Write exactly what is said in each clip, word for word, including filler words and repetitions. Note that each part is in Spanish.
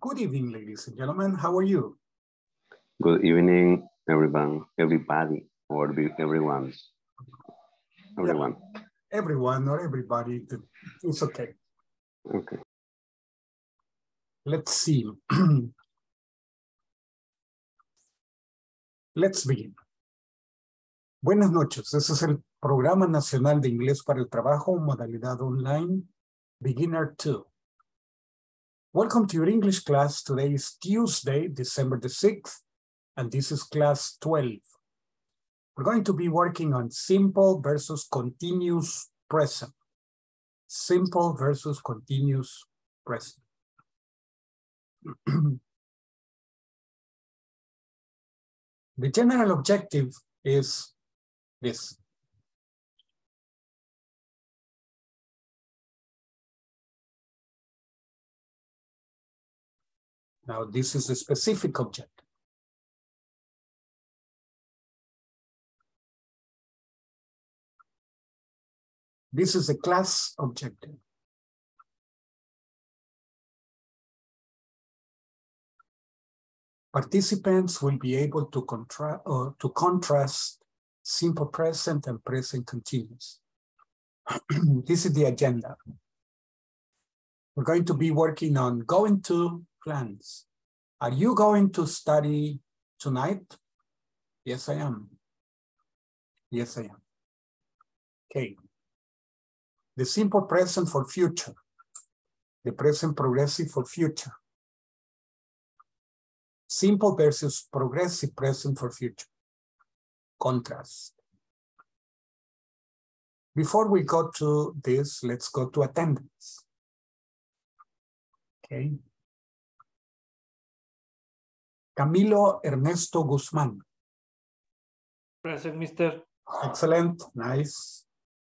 Good evening, ladies and gentlemen. How are you? Good evening, everyone, everybody, or be- everyone. Everyone. Yeah, everyone or everybody, it's okay. Okay. Let's see. Let's begin. Buenas noches. Este es el Programa Nacional de Inglés para el Trabajo, modalidad online, Beginner two. Welcome to your English class. Today is Tuesday, December the sixth, and this is class twelve. We're going to be working on simple versus continuous present. Simple versus continuous present. The general objective is this. Now, this is a specific objective. This is a class objective. Participants will be able to, contra uh, to contrast simple present and present continuous. This is the agenda. We're going to be working on going to plans. Are you going to study tonight? Yes, I am. Yes, I am. Okay. The simple present for future. The present progressive for future. Simple versus progressive present for future. Contrast. Before we go to this, let's go to attendance. Okay. Camilo Ernesto Guzmán. Present, mister. Excellent, nice.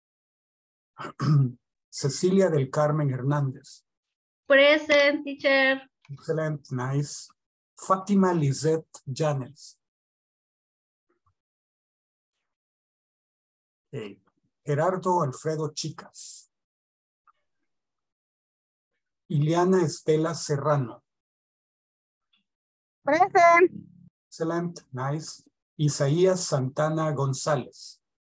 Cecilia del Carmen Hernández. Present, teacher. Excellent, nice. Fátima Lizette Llanes. Okay. Gerardo Alfredo Chicas. Ileana Estela Serrano. Present. Excellent, nice. Isaías Santana González.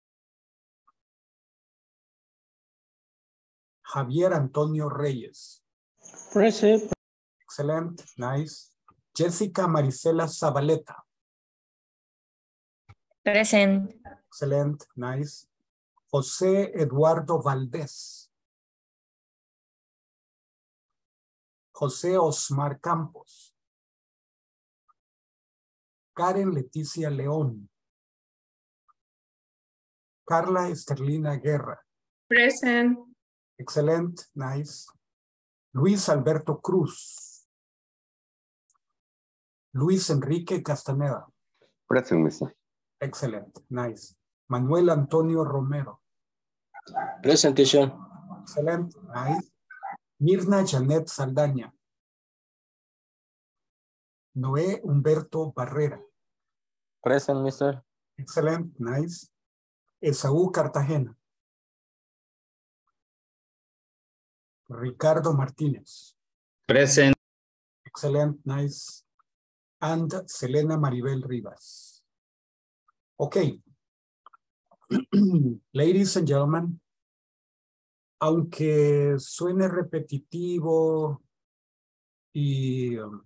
Javier Antonio Reyes. Present. Excellent, nice. Jessica Marisela Zabaleta. Present. Excellent, nice. José Eduardo Valdés. José Osmar Campos. Karen Leticia León. Carla Esterlina Guerra. Present. Excellent, nice. Luis Alberto Cruz. Luis Enrique Castaneda. Present, mister. Excellent, nice. Manuel Antonio Romero. Present, teacher. Excellent, nice. Mirna Janet Saldaña. Noé Humberto Barrera. Present, mister. Excellent, nice. Esaú Cartagena. Ricardo Martínez. Present. Excellent, nice. And Selena Maribel Rivas. Okay. Ladies and gentlemen, aunque suene repetitivo y um,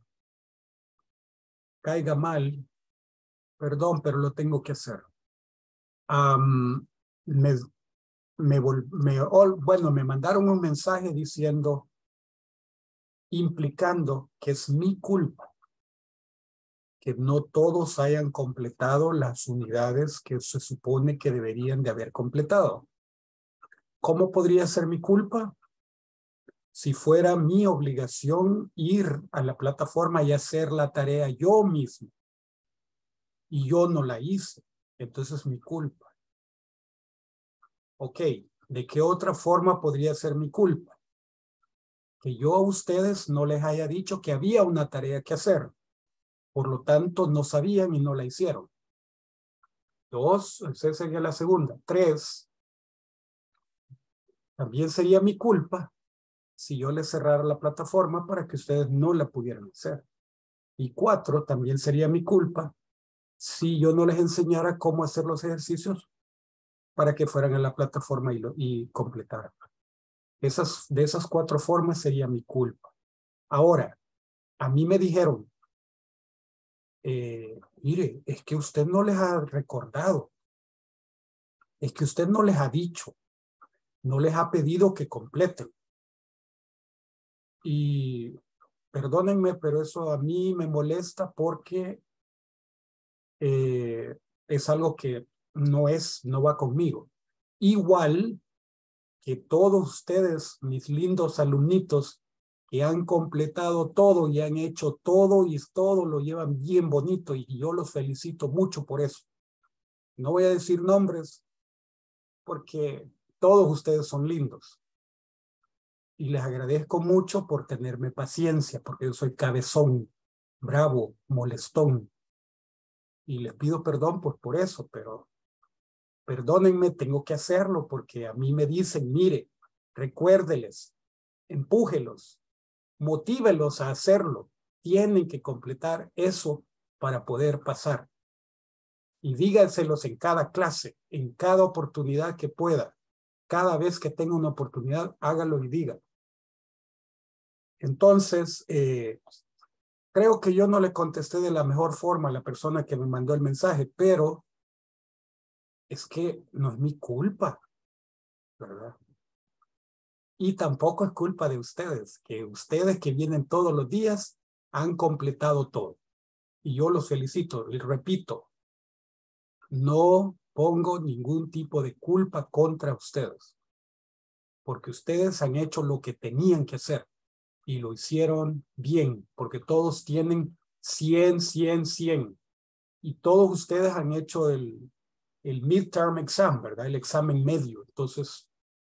caiga mal, perdón, pero lo tengo que hacer. Um, me, me, me, oh, bueno, me mandaron un mensaje diciendo, implicando que es mi culpa que no todos hayan completado las unidades que se supone que deberían de haber completado. ¿Cómo podría ser mi culpa? Si fuera mi obligación ir a la plataforma y hacer la tarea yo mismo. Y yo no la hice. Entonces es mi culpa. Ok, ¿de qué otra forma podría ser mi culpa? Que yo a ustedes no les haya dicho que había una tarea que hacer. Por lo tanto, no sabían y no la hicieron. Dos, esa sería la segunda. Tres, también sería mi culpa si yo les cerrara la plataforma para que ustedes no la pudieran hacer. Y cuatro, también sería mi culpa si yo no les enseñara cómo hacer los ejercicios para que fueran a la plataforma y, lo, y completaran. Esas, de esas cuatro formas sería mi culpa. Ahora, a mí me dijeron, eh, mire, es que usted no les ha recordado, es que usted no les ha dicho, no les ha pedido que completen. Y perdónenme, pero eso a mí me molesta porque eh, es algo que no es, no va conmigo. Igual que todos ustedes, mis lindos alumnitos, que han completado todo y han hecho todo y todo lo llevan bien bonito y yo los felicito mucho por eso. No voy a decir nombres porque todos ustedes son lindos. Y les agradezco mucho por tenerme paciencia, porque yo soy cabezón, bravo, molestón. Y les pido perdón pues por eso, pero perdónenme, tengo que hacerlo porque a mí me dicen, mire, recuérdeles, empújelos, motívelos a hacerlo. Tienen que completar eso para poder pasar. Y díganselos en cada clase, en cada oportunidad que pueda. Cada vez que tenga una oportunidad, hágalo y diga. Entonces, eh, creo que yo no le contesté de la mejor forma a la persona que me mandó el mensaje, pero es que no es mi culpa, ¿verdad? Y tampoco es culpa de ustedes, que ustedes que vienen todos los días han completado todo. Y yo los felicito y repito, no pongo ningún tipo de culpa contra ustedes, porque ustedes han hecho lo que tenían que hacer y lo hicieron bien, porque todos tienen cien, cien, cien. Y todos ustedes han hecho el, el midterm exam, ¿verdad? El examen medio. Entonces,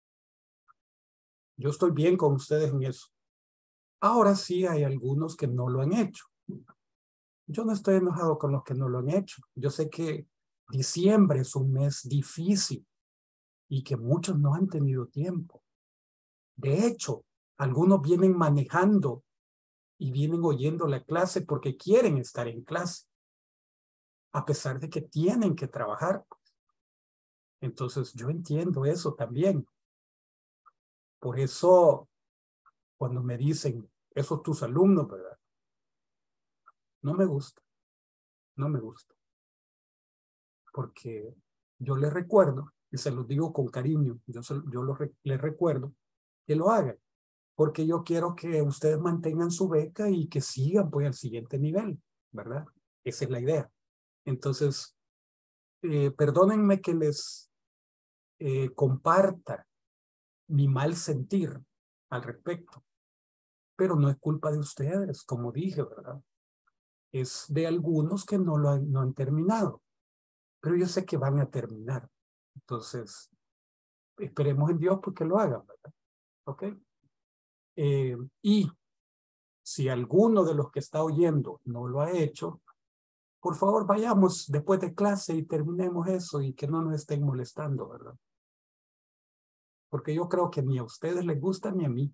yo estoy bien con ustedes en eso. Ahora sí hay algunos que no lo han hecho. Yo no estoy enojado con los que no lo han hecho. Yo sé que diciembre es un mes difícil y que muchos no han tenido tiempo. De hecho, algunos vienen manejando y vienen oyendo la clase porque quieren estar en clase, a pesar de que tienen que trabajar. Entonces, yo entiendo eso también. Por eso, cuando me dicen, esos tus alumnos, ¿verdad? No me gusta, no me gusta. Porque yo les recuerdo, y se los digo con cariño, yo, se, yo lo, les recuerdo que lo hagan. Porque yo quiero que ustedes mantengan su beca y que sigan pues al siguiente nivel, ¿verdad? Esa es la idea. Entonces, eh, perdónenme que les eh, comparta mi mal sentir al respecto, pero no es culpa de ustedes, como dije, ¿verdad? Es de algunos que no lo han, no han terminado, pero yo sé que van a terminar. Entonces, esperemos en Dios porque lo hagan, ¿verdad? ¿Ok? Eh, y si alguno de los que está oyendo no lo ha hecho, por favor vayamos después de clase y terminemos eso y que no nos estén molestando, ¿verdad? Porque yo creo que ni a ustedes les gusta ni a mí.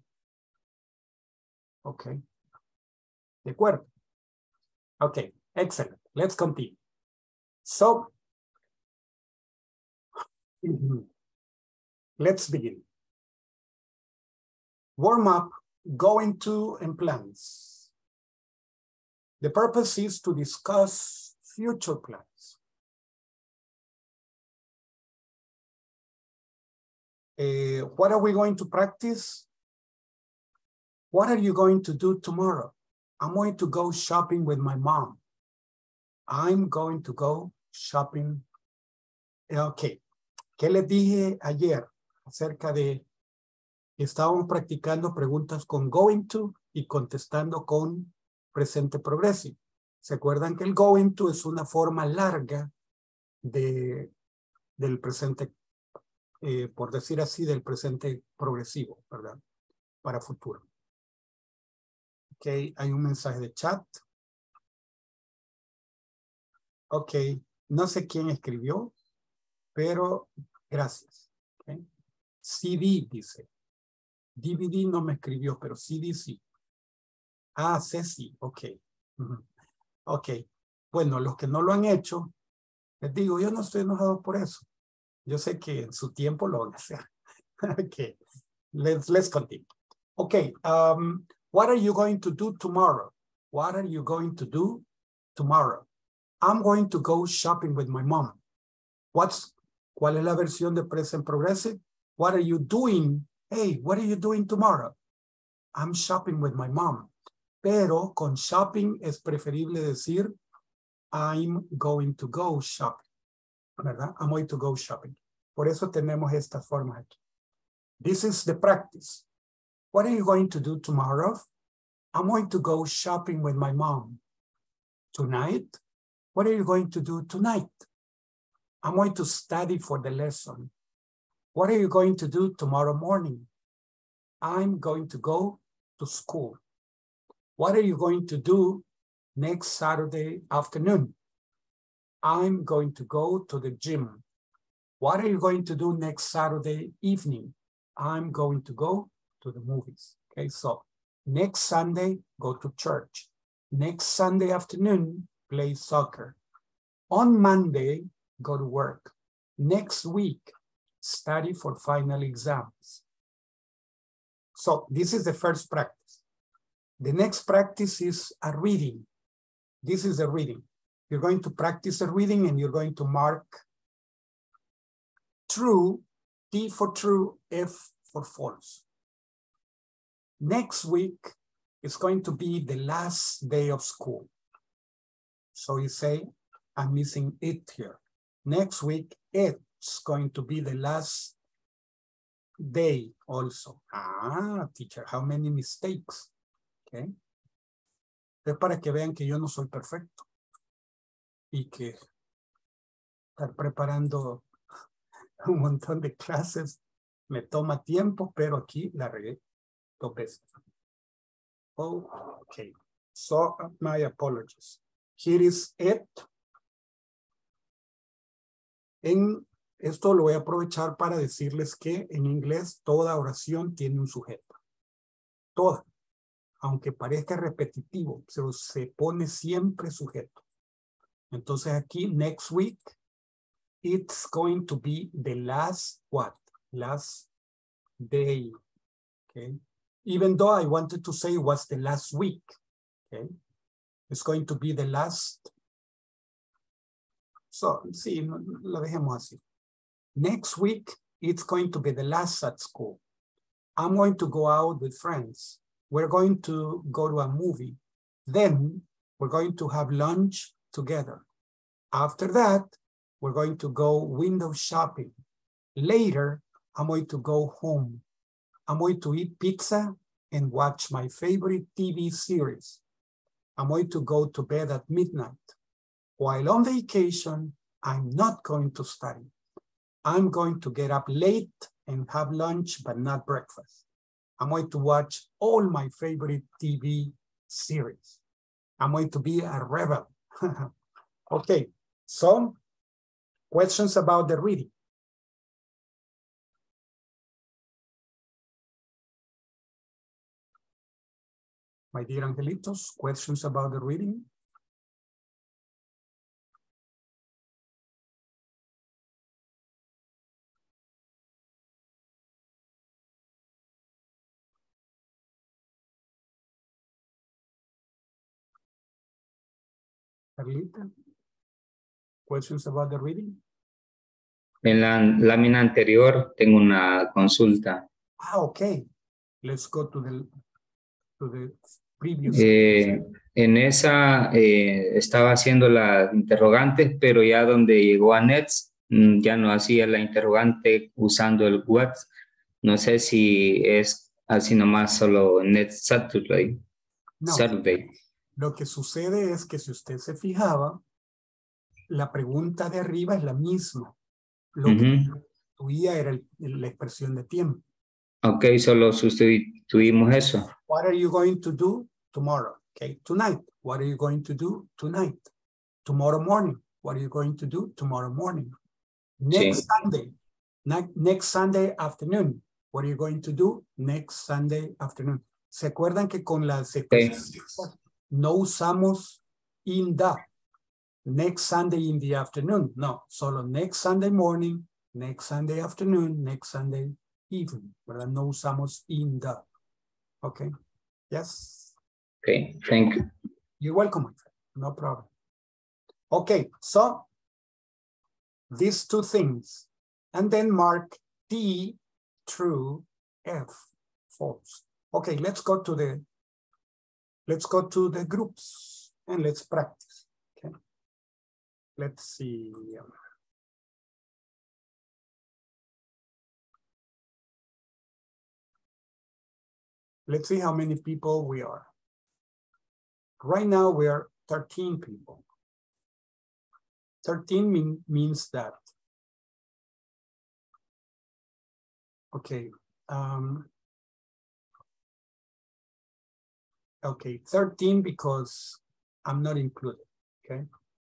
Ok. ¿De acuerdo? Ok, excellent. Let's continue. So, let's begin. Warm up, going to, and plans. The purpose is to discuss future plans. Uh, what are we going to practice? What are you going to do tomorrow? I'm going to go shopping with my mom. I'm going to go shopping. Ok. ¿Qué les dije ayer acerca de que estábamos practicando preguntas con going to y contestando con presente progresivo? ¿Se acuerdan que el going to es una forma larga de, del presente, eh, por decir así, del presente progresivo, ¿verdad? Para futuro. Ok, hay un mensaje de chat. Ok, no sé quién escribió, pero gracias. Okay. C D dice, D V D no me escribió, pero C D sí. Ah, Ceci, ok. Uh-huh. Ok. Bueno, los que no lo han hecho, les digo, yo no estoy enojado por eso. Yo sé que en su tiempo lo van a hacer. Okay, let's, let's continue. Okay, um, what are you going to do tomorrow? What are you going to do tomorrow? I'm going to go shopping with my mom. What's, ¿cuál es la versión de present progressive? What are you doing? Hey, what are you doing tomorrow? I'm shopping with my mom. Pero con shopping es preferible decir I'm going to go shopping, ¿verdad? I'm going to go shopping. Por eso tenemos esta forma aquí. This is the practice. What are you going to do tomorrow? I'm going to go shopping with my mom. Tonight? What are you going to do tonight? I'm going to study for the lesson. What are you going to do tomorrow morning? I'm going to go to school. What are you going to do next Saturday afternoon? I'm going to go to the gym. What are you going to do next Saturday evening? I'm going to go to the movies. Okay, so next Sunday, go to church. Next Sunday afternoon, play soccer. On Monday, go to work. Next week, study for final exams. So this is the first practice. The next practice is a reading. This is a reading. You're going to practice a reading and you're going to mark true, T for true, F for false. Next week is going to be the last day of school. So you say, I'm missing it here. Next week, it's going to be the last day also. Ah, teacher, how many mistakes? Okay. Es para que vean que yo no soy perfecto y que estar preparando un montón de clases me toma tiempo, pero aquí la regué dos veces. Oh, okay. So, my apologies. Here is it. En esto lo voy a aprovechar para decirles que en inglés toda oración tiene un sujeto. Toda. Aunque parezca repetitivo, pero se pone siempre sujeto. Entonces aquí, next week, it's going to be the last what? Last day. Okay. Even though I wanted to say it was the last week. Okay. It's going to be the last. So, sí, lo dejemos así. Next week, it's going to be the last at school. I'm going to go out with friends. We're going to go to a movie. Then we're going to have lunch together. After that, we're going to go window shopping. Later, I'm going to go home. I'm going to eat pizza and watch my favorite T V series. I'm going to go to bed at midnight. While on vacation, I'm not going to study. I'm going to get up late and have lunch, but not breakfast. I'm going to watch all my favorite T V series. I'm going to be a rebel. Okay, so questions about the reading? My dear angelitos, questions about the reading? Carlita, questions about the reading? En la lámina anterior tengo una consulta. Ah, okay. Let's go to the, to the previous. Eh, en esa eh, estaba haciendo las interrogantes, pero ya donde llegó a Nets, mm, ya no hacía la interrogante usando el what. No sé si es así nomás solo Next Saturday. No. Saturday. Lo que sucede es que si usted se fijaba, la pregunta de arriba es la misma. Lo uh-huh. que sustituía era el, la expresión de tiempo. Ok, solo sustituimos eso. What are you going to do tomorrow? Okay, tonight. What are you going to do tonight? Tomorrow morning. What are you going to do tomorrow morning? Next sí. Sunday. Ne- next Sunday afternoon. What are you going to do next Sunday afternoon? ¿Se acuerdan que con las Okay. no usamos in the next Sunday in the afternoon? No, solo next Sunday morning, next Sunday afternoon, next Sunday evening, ¿verdad? No usamos in the. Okay. Yes. Okay, thank you. You're welcome, my friend. No problem. Okay, so these two things, and then mark T true, F false. Okay, let's go to the let's go to the groups and let's practice. Okay, let's see. Let's see how many people we are. Right now we are thirteen people. thirteen mean, means that. Okay. Um, okay, thirteen because I'm not included, okay?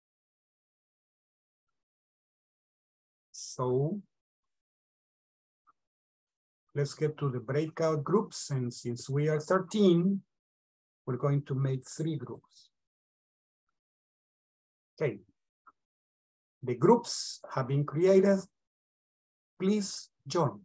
So let's get to the breakout groups, and since we are thirteen, we're going to make three groups. Okay. The groups have been created. Please join.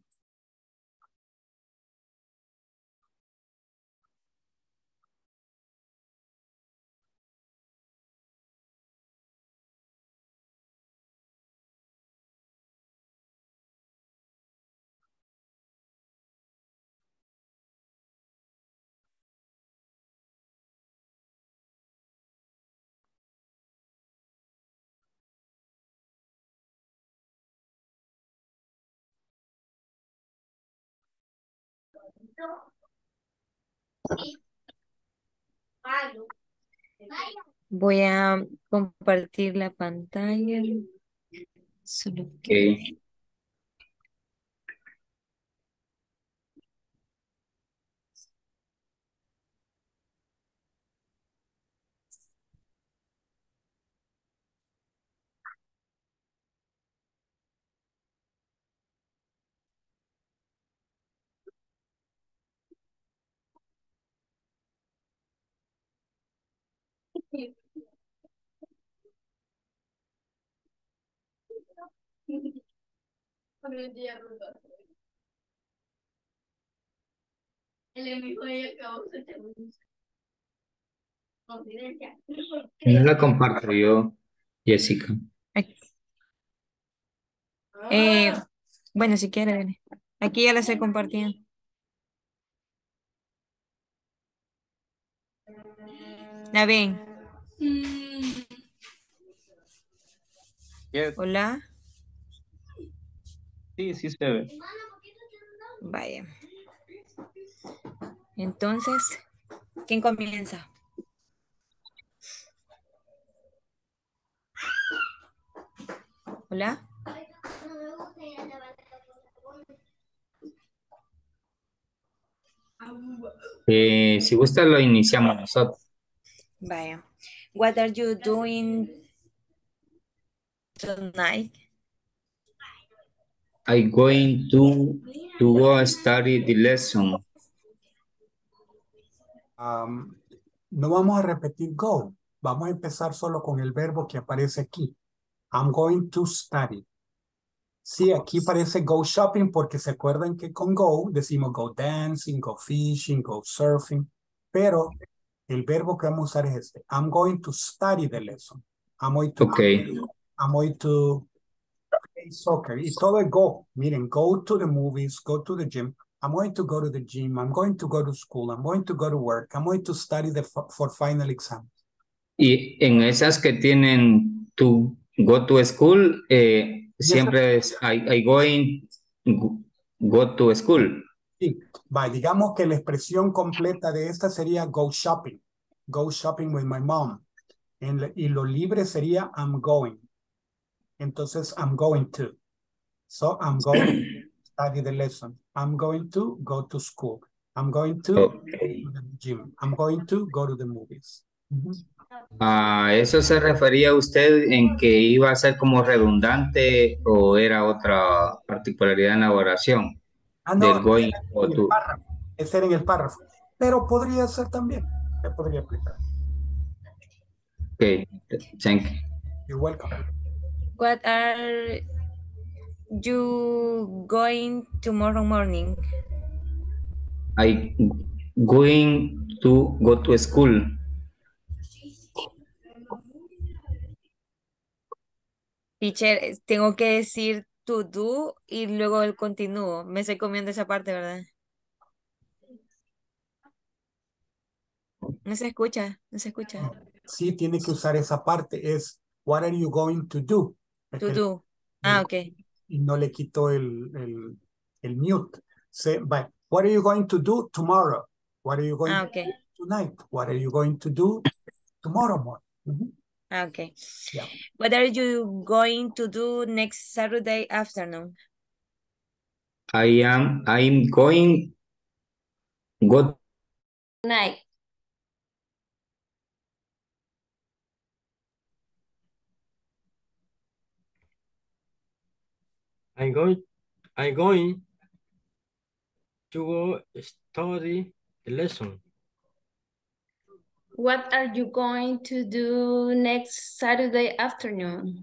Voy a compartir la pantalla. Solo que... Okay. No la comparto yo, Jessica. Eh, bueno, si quiere, dele. Aquí ya la estoy compartiendo. ¿La ven? Yes. Hola. Sí, sí se ve. Vaya. Entonces, ¿quién comienza? Hola. Eh, si gusta lo iniciamos nosotros. Vaya. What are you doing tonight? I'm going to, to go study the lesson. Um, no vamos a repetir go. Vamos a empezar solo con el verbo que aparece aquí. I'm going to study. Sí, aquí parece go shopping porque se acuerdan que con go decimos go dancing, go fishing, go surfing, pero el verbo que vamos a usar es este. I'm going to study the lesson. I'm going to, Okay. I'm going to play soccer. Y todo es go. Miren, go to the movies, go to the gym. I'm going to go to the gym. I'm going to go to school. I'm going to go to work. I'm going to study the, for final exam. Y en esas que tienen to go to school, eh, siempre es I, I going go to school. Sí, va, digamos que la expresión completa de esta sería go shopping. Go shopping with my mom. En la, y lo libre sería I'm going. Entonces, I'm going to. So, I'm going to study the lesson. I'm going to go to school. I'm going to Okay. go to the gym. I'm going to go to the movies. Uh-huh. ¿A eso se refería usted en que iba a ser como redundante o era otra particularidad en la oración? Ah, no, del going en o el to. párrafo. Ese era en el párrafo. Pero podría ser también. Se podría aplicar. Okay, thank you. You're welcome. What are you going tomorrow morning? I going to go to school. Teacher, eh, tengo que decir to do y luego el continúo. Me estoy comiendo esa parte, ¿verdad? No se escucha, no se escucha. Sí, tiene que usar esa parte. Es, what are you going to do? Es To que do. el- Ah, ok. y no le quito el, el, el mute. Say, but what are you going to do tomorrow? What are you going Ah, to ok. do tonight? What are you going to do tomorrow morning? Mhm. Ah, ok. Yeah. What are you going to do next Saturday afternoon? I am I'm going go Night. I'm going, I'm going to go study the lesson. What are you going to do next Saturday afternoon?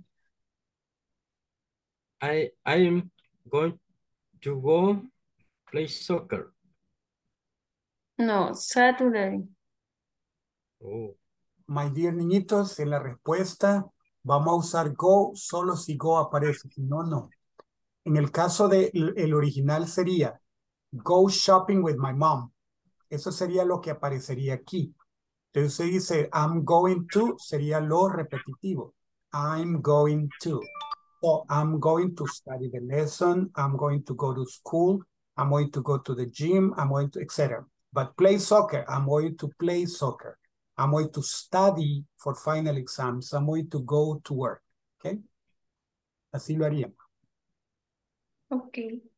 I I'm going to go play soccer. No, Saturday. Oh, My dear niñitos, en la respuesta vamos a usar go solo si go aparece, si no, no. En el caso de el original sería go shopping with my mom. Eso sería lo que aparecería aquí. Entonces se dice I'm going to, sería lo repetitivo. I'm going to. So I'm going to study the lesson. I'm going to go to school. I'm going to go to the gym. I'm going to, et cetera. But play soccer. I'm going to play soccer. I'm going to study for final exams. I'm going to go to work. Okay. Así lo haríamos. Okay.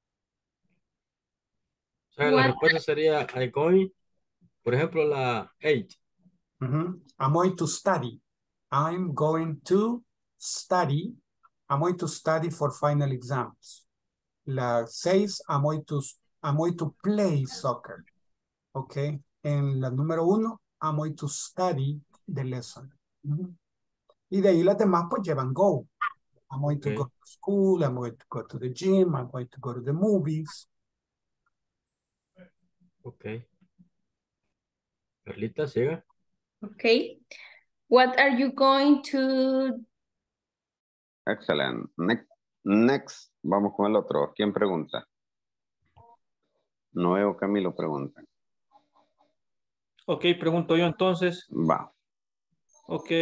o sea, la What respuesta sería I'm going, por ejemplo, la eight. Mhm. I'm going to study. I'm going to study. I'm going to study for final exams. La seis, I'm going to, I'm going to play soccer. Okay. En la número uno, I'm going to study the lesson. Mhm. Y de ahí las demás pues llevan go. I'm going to Okay. go to school. I'm going to go to the gym. I'm going to go to the movies. Ok. Carlita, siga. Okay. What are you going to... Excellent. Next, next, vamos con el otro. ¿Quién pregunta? Noé o Camilo preguntan. Ok, pregunto yo entonces. Va. Ok.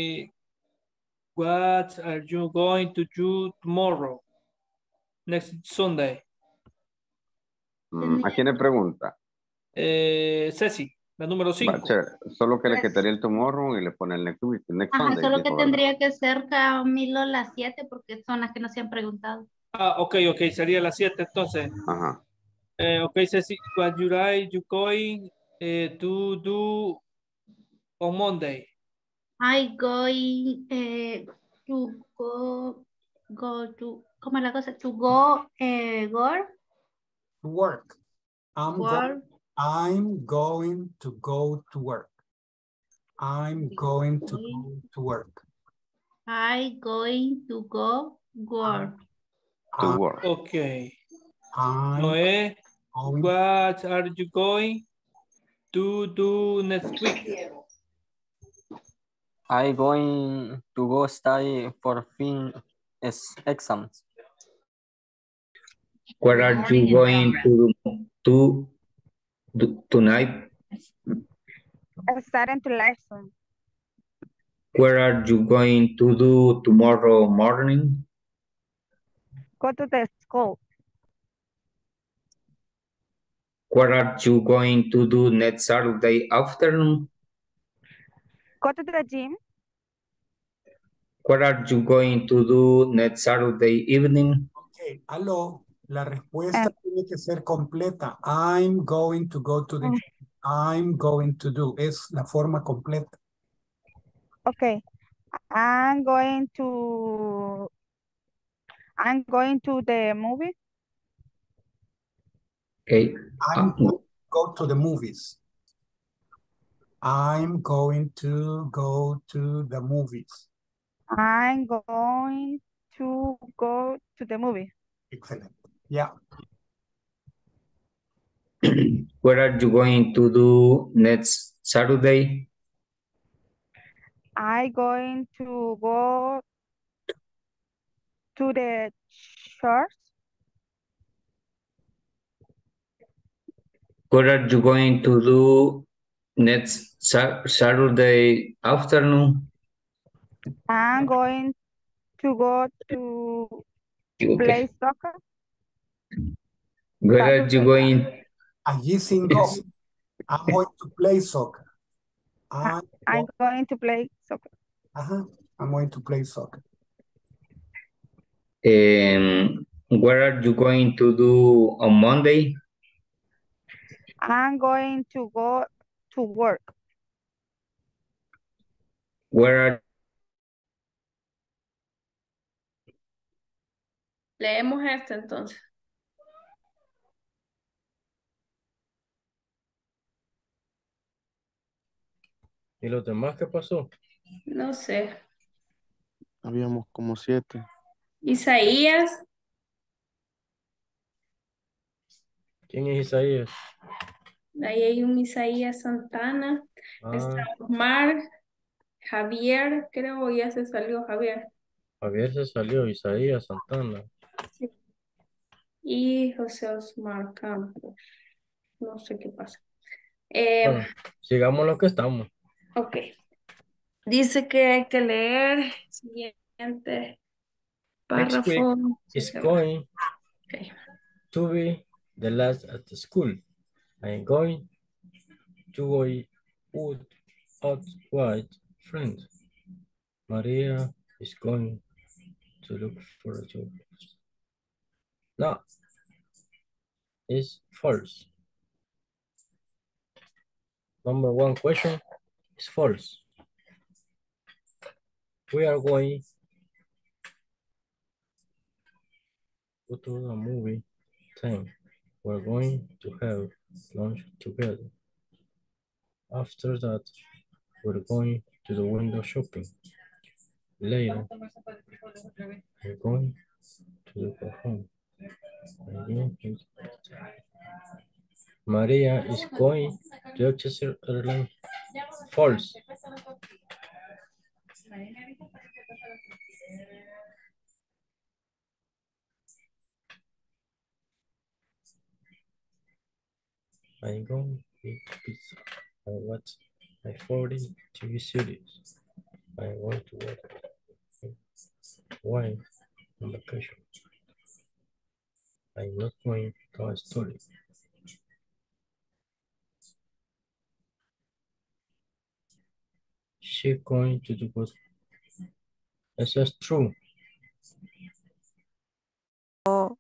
What are you going to do tomorrow? Next Sunday. Mm, ¿A quién le pregunta? Eh, Ceci, la número Va, cinco. chévere. Solo que le Pues- quitaría el tomorrow y le pone el next week, next Ajá, Sunday. solo dijo, que ¿verdad? tendría que ser Camilo las siete porque son las que nos han preguntado. Ah, ok, ok, sería las siete entonces. Ajá. Eh, ok, Ceci, what you are you going eh, to do on Monday? I going eh, to go, go to, ¿cómo es la cosa? To go, eh, work, To work. I'm, go work. I'm going to go to work. I'm going to go to work. I going to go work. To I'm, work. Ok. I'm Noé, going what are you going to do next week? I going to go study for fin es- exams. Where are you going to to, to tonight? Starting to lesson. Where are you going to do tomorrow morning? Go to the school. Where are you going to do next Saturday afternoon? Go to the gym. What are you going to do next Saturday evening? Okay, aló. La respuesta And- tiene que ser completa. I'm going to go to the Mm. gym. I'm going to do. Es la forma completa. Okay. I'm going to I'm going to the movie. Okay. I'm Uh, going to go to the movies. I'm going to go to the movies. I'm going to go to the movie. Excellent. Yeah. what are you going to do next Saturday? I'm going to go to the church. What are you going to do next Sa- Saturday afternoon? I'm going to go to Okay. play soccer. Where are you Saturday. going? Allí sin go. I'm going to play soccer. I'm, I'm going to play soccer. uh-huh. I'm going to play soccer. Um, what are you going to do on Monday? I'm going to go to work. Where are Leemos esto entonces. ¿Y los demás qué pasó? No sé. Habíamos como siete. Isaías, ¿Quién es Isaías? ahí hay un Isaías Santana, está Ah, Omar, Javier, creo ya se salió Javier. Javier se salió, Isaías Santana. Sí. Y José Osmar Campos. No sé qué pasa. Eh, Bueno, sigamos lo que estamos. ok. Dice que hay que leer siguiente Next week párrafo. is Se va. going Ok. to be the last at the school. I'm going to go out with friends. Maria is going to look for a job. No, it's false. Number one question is false. We are going to go to a movie time. We're going to have lunch together. After that, we're going to the window shopping. Later, we're going to the home. Maria is going to Exeter Airline. False. I'm going to eat pizza. I watch my forty T V series. I want to watch wine on vacation. I'm not going to a study. She's going to do what? Eso es true. Oh.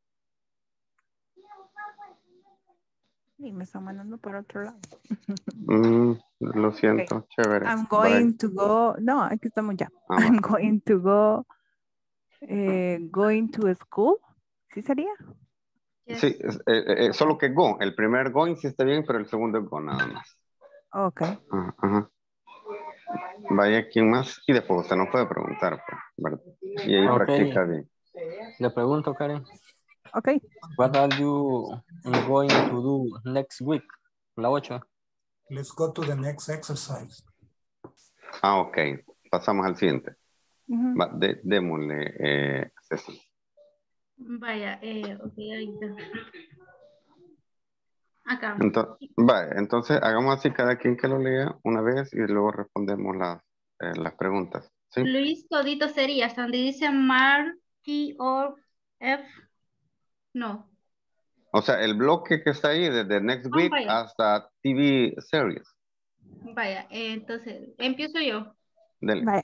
Y me están mandando para otro lado. Mm, lo siento, Okay. chévere. I'm Bye. going to go. No, aquí estamos ya. Ah, I'm va. going to go. Eh, going to school. ¿Sí sería? Yes. Sí, es- eh, eh, solo que go. El primer going sí está bien, pero el segundo es go nada más. Ok. Ajá, ajá. Vaya, ¿quién más? Y después usted no puede preguntar, pues, ¿verdad? Y ahí Ok. practica bien. Le pregunto, Karen. Ok. What are you going to do next week? La ocho. Let's go to the next exercise. Ah, ok. Pasamos al siguiente. Ujú. Va, de- démosle, eh, Ceci. Vaya, eh, ok, ahorita. Acá. Entonces, vale, entonces hagamos así cada quien que lo lea una vez y luego respondemos las, eh, las preguntas. ¿Sí? Luis todito sería, hasta donde dice Marky o F. No. O sea, el bloque que está ahí desde Next Ah, Week vaya. hasta T V Series. Vaya, eh, entonces, empiezo yo. Dele. Vaya.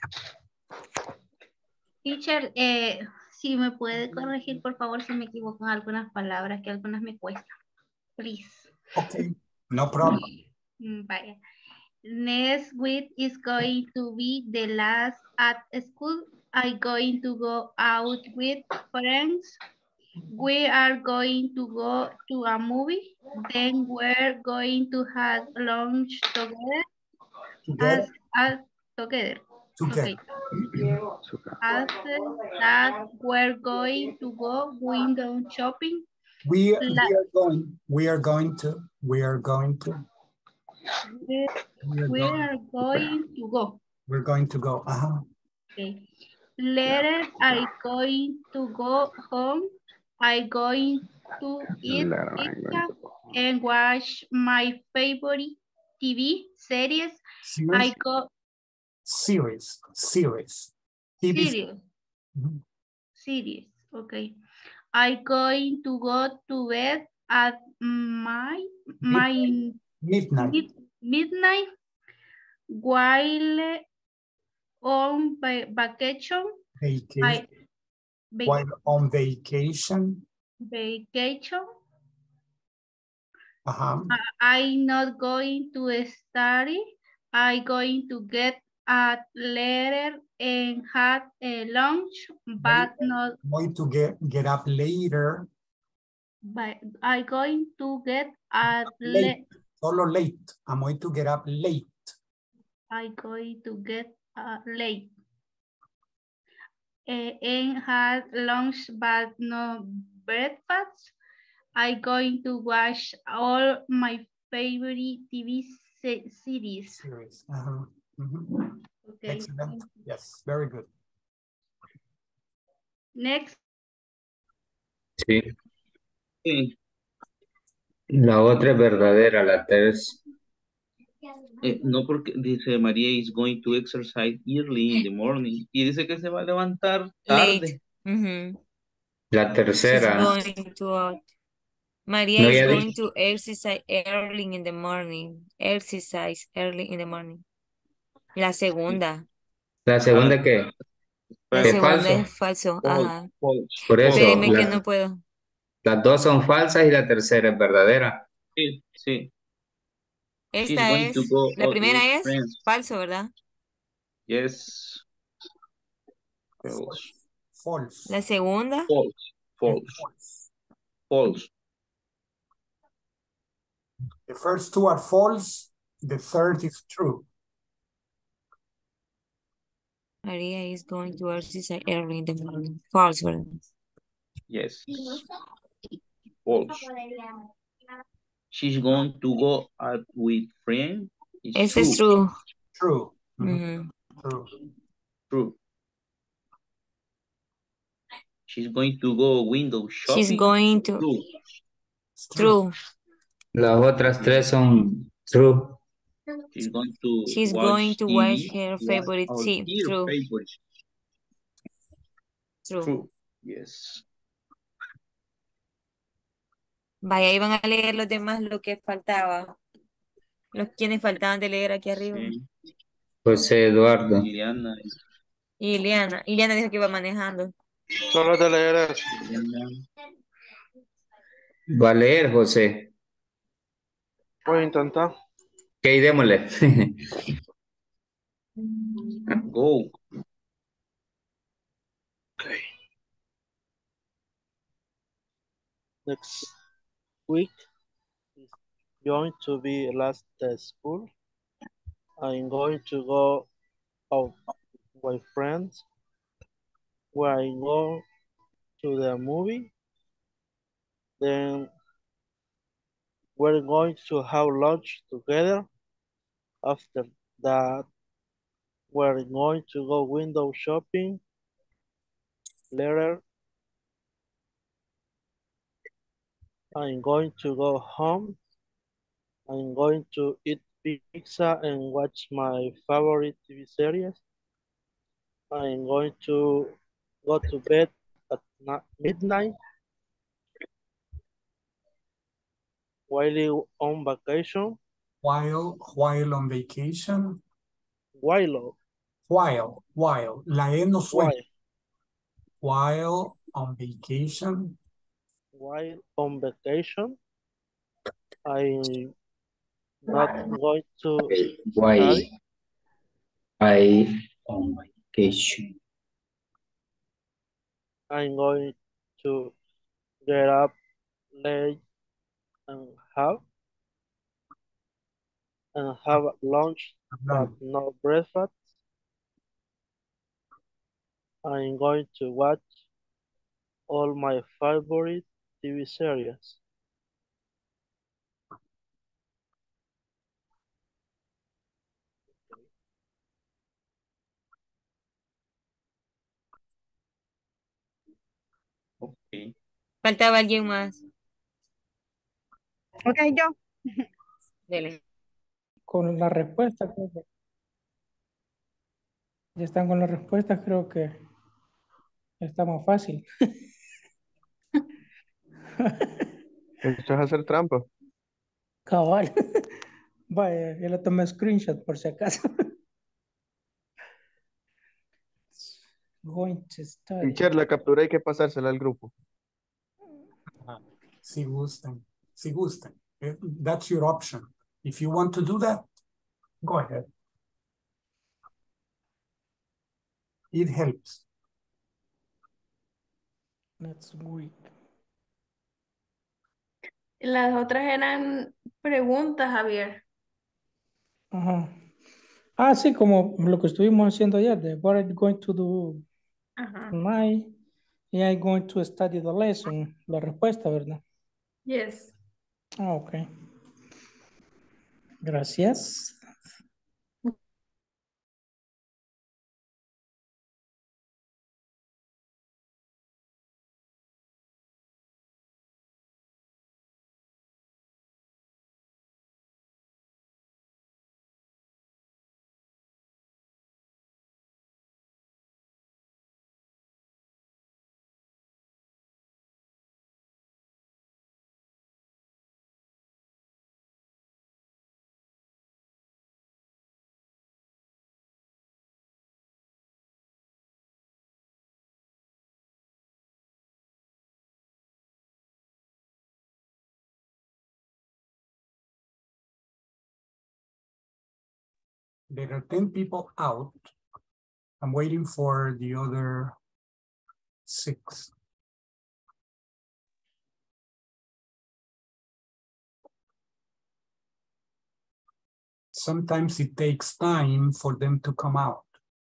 Teacher, eh, si me puede corregir, por favor, si me equivoco en algunas palabras, que algunas me cuestan. Please. Okay, no problem. Mm, Vaya. Next week is going to be the last at school. I'm going to go out with friends. We are going to go to a movie. Then we're going to have lunch together. As, Together. as together. Together. Okay. After that, we're going to go window shopping. We, La- we are going, we are going to, we are going to, we, we are we going, are going to go. we're going to go. Uh-huh. Okay. Later, I going to go home. I going to eat Later, I'm pizza going to go. and watch my favorite T V series. Series? I go Series, series. T V. series. Mhm. Series. Okay. I going to go to bed at my my Midnight. mid, midnight while on va- vacation. Vacation. I va- While on vacation. vacation. Uh-huh. I- I'm not going to study. I going to get a letter and have a lunch, but not. Going to get, get up later. But I going to get a Late. le Solo late. I'm going to get up late. I going to get uh, late. Uh, and have lunch, but no breakfast. I going to watch all my favorite T V se series. Series. Uh-huh. Mhm. Okay. Excellent. Yes, very good. Next. Sí. Sí. La otra es verdadera, la tercera. Eh, no, porque dice María is going to exercise early in the morning. Y dice que se va a levantar tarde. Late. Mhm. La She's tercera. going to out. Maria No, is ya going dije. to exercise early in the morning. Exercise early in the morning. La segunda. ¿La segunda qué? La ¿Es segunda falso? es falso. False, Ajá. false, Por eso, Espéreme que la- no puedo. las dos son falsas y la tercera es verdadera. Sí, sí. She's Esta going to es, go la out primera with es friends. falso, ¿verdad? Yes. False. False. La segunda, False. False. False. The first two are false. The third is true. Maria is going to exercise early in the morning. False, ¿verdad? Yes. False. She's going to go out with friends. It's Ese true. es true. True. Mhm. Ujú. True. True. She's going to go window shopping. She's going to, True. true. Las otras tres son true. She's going to She's watch going to T V. watch her Watch favorite our team. dear True. favorite. True. True. Yes. Vaya, ahí van a leer los demás lo que faltaba. Los quienes faltaban de leer aquí arriba. Sí. José Eduardo. Liliana. Y Ileana. Ileana dijo que iba manejando. Solo de leer eso. Liliana. Va a leer, José. Voy a intentar. Ok, démosle. Go. Okay. Next week is going to be last day school. I'm going to go out with friends. Where I go to the movie. Then we're going to have lunch together. After that, we're going to go window shopping. Later, I'm going to go home. I'm going to eat pizza and watch my favorite T V series. I'm going to go to bed at na- midnight. While on vacation, While, while on vacation. while, While, while. La E no suena. while, While on vacation. while on vacation, I'm not going to Why study. I on vacation. I'm going to get up late and have and have lunch but no breakfast. I'm going to watch all my favorite T V series. Ok. Faltaba alguien más. Ok, yo. Dele. Con la respuesta, creo que ya están con la respuesta, creo que está más fácil. Esto es hacer trampa. Cabal. Vaya, yo le tomé screenshot por si acaso. Going to study. Teacher, la captura hay que pasársela al grupo. Ah, si gustan, si gustan. Eh, That's your option. If you want to do that, go ahead. It helps. Next week. Las otras eran preguntas, Javier. Ajá. Ah, sí, como lo que estuvimos haciendo ayer, de what are you going to do Ajá. tonight? Y I'm going to study the lesson. La respuesta, ¿verdad? Yes. Ah, ok. Gracias. There are ten people out. I'm waiting for the other six. Sometimes it takes time for them to come out.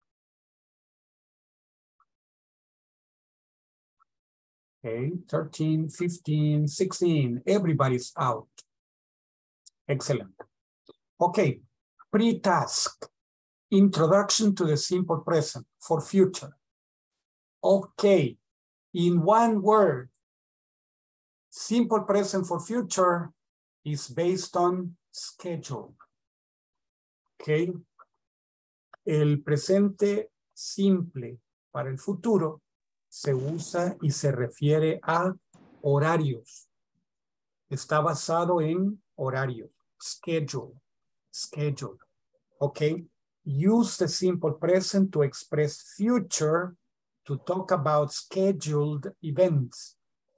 Okay, thirteen, fifteen, sixteen, everybody's out. Excellent. Okay, pre-task, introduction to the simple present for future. Okay, in one word, simple present for future is based on schedule. Okay, el presente simple para el futuro se usa y se refiere a horarios. Está basado en horarios. Schedule. Schedule. Okay. Use the simple present to express future to talk about scheduled events.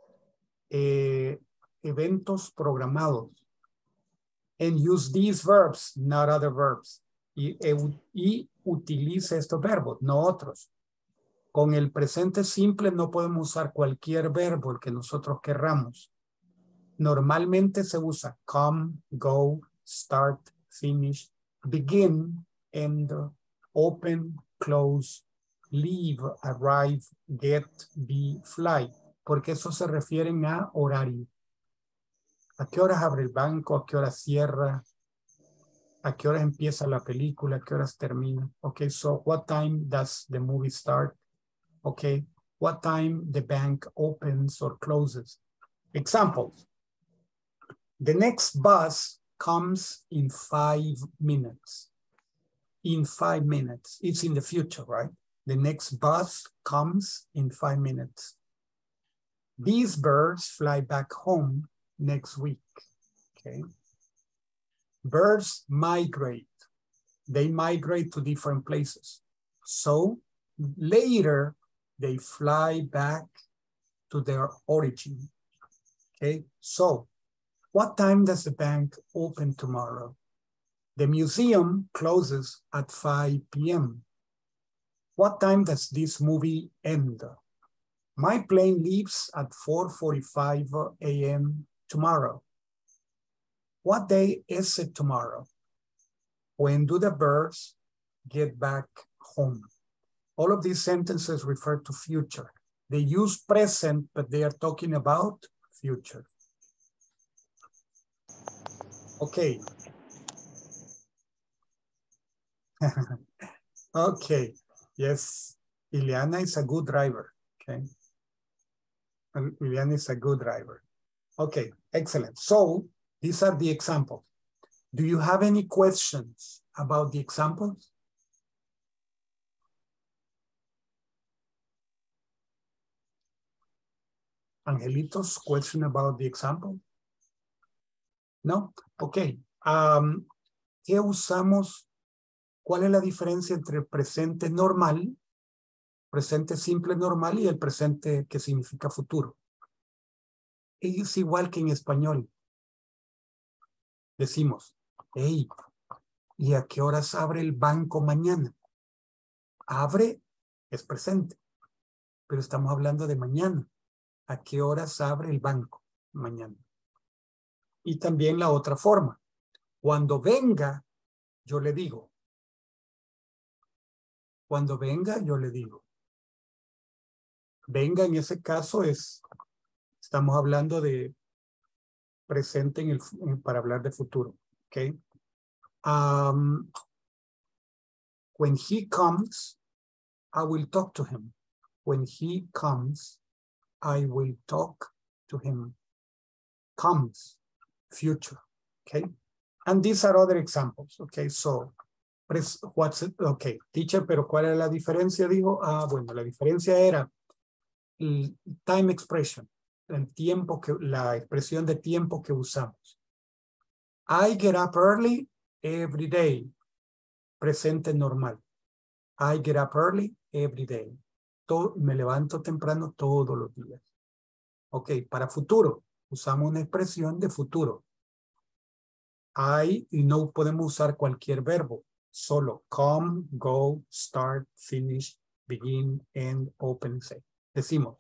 Eh, eventos programados. And use these verbs, not other verbs. Y, y utilice estos verbos, no otros. Con el presente simple no podemos usar cualquier verbo, el que nosotros querramos. Normalmente se usa come, go, start, finish, begin, end, open, close, leave, arrive, get, be, fly. Porque eso se refieren a horario. ¿A qué horas abre el banco? ¿A qué horas cierra? ¿A qué horas empieza la película? ¿A qué horas termina? Okay, so what time does the movie start? Okay, what time the bank opens or closes? Examples. The next bus comes in five minutes. In five minutes. It's in the future, right? The next bus comes in five minutes. These birds fly back home next week. Okay. Birds migrate. They migrate to different places. So later, they fly back to their origin. Okay, so what time does the bank open tomorrow? The museum closes at five p m What time does this movie end? My plane leaves at four forty-five a m tomorrow. What day is it tomorrow? When do the birds get back home? All of these sentences refer to future. They use present, but they are talking about future. Okay. Okay. Yes. Ileana is a good driver. Okay. And Ileana is a good driver. Okay. Excellent. So these are the examples. Do you have any questions about the examples? Angelitos, question about the example? No? Ok. Um, ¿Qué usamos? ¿Cuál es la diferencia entre el presente normal, presente simple normal y el presente que significa futuro? Es igual que en español. Decimos, hey, ¿y a qué horas abre el banco mañana? Abre es presente, pero estamos hablando de mañana. ¿A qué horas abre el banco mañana? Y también la otra forma. Cuando venga, yo le digo. Cuando venga, yo le digo. Venga en ese caso es, estamos hablando de presente en el, en, para hablar de futuro. ¿Ok? Um, when he comes, I will talk to him. When he comes, I will talk to him. Comes, future, okay? And these are other examples, okay? So, what's it? Okay, teacher, pero ¿cuál era la diferencia? Dijo, ah, bueno, la diferencia era el time expression, el tiempo que, la expresión de tiempo que usamos. I get up early every day. Presente normal. I get up early every day. Todo, me levanto temprano todos los días. Ok, para futuro, usamos una expresión de futuro. I, y no podemos usar cualquier verbo, solo come, go, start, finish, begin, end, open, say. Decimos,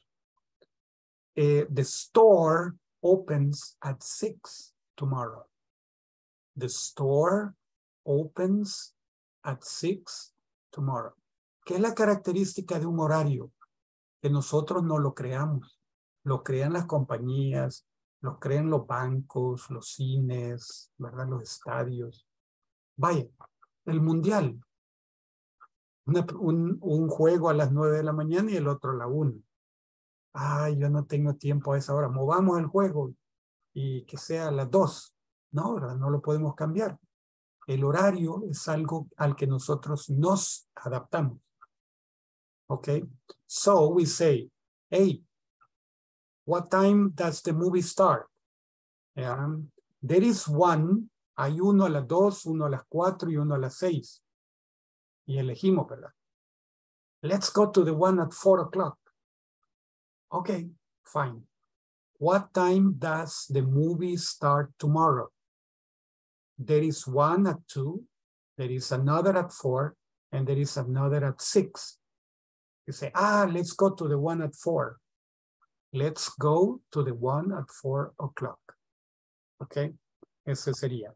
eh, the store opens at six tomorrow. The store opens at six tomorrow. ¿Qué es la característica de un horario? Que nosotros no lo creamos. Lo crean las compañías, lo crean los bancos, los cines, ¿verdad? Los estadios. Vaya, el mundial. Una, un, un juego a las nueve de la mañana y el otro a la una. Ay, yo no tengo tiempo a esa hora. Movamos el juego y que sea a las dos. No, ¿verdad? No lo podemos cambiar. El horario es algo al que nosotros nos adaptamos. Okay, so we say, hey, what time does the movie start? Um, there is one, hay uno a las dos, uno a las cuatro y uno a las seis. Y elegimos, ¿verdad? Let's go to the one at four o'clock. Okay, fine. What time does the movie start tomorrow? There is one at two, there is another at four, and there is another at six. You say, ah, let's go to the one at four. Let's go to the one at four o'clock. Okay, ese sería.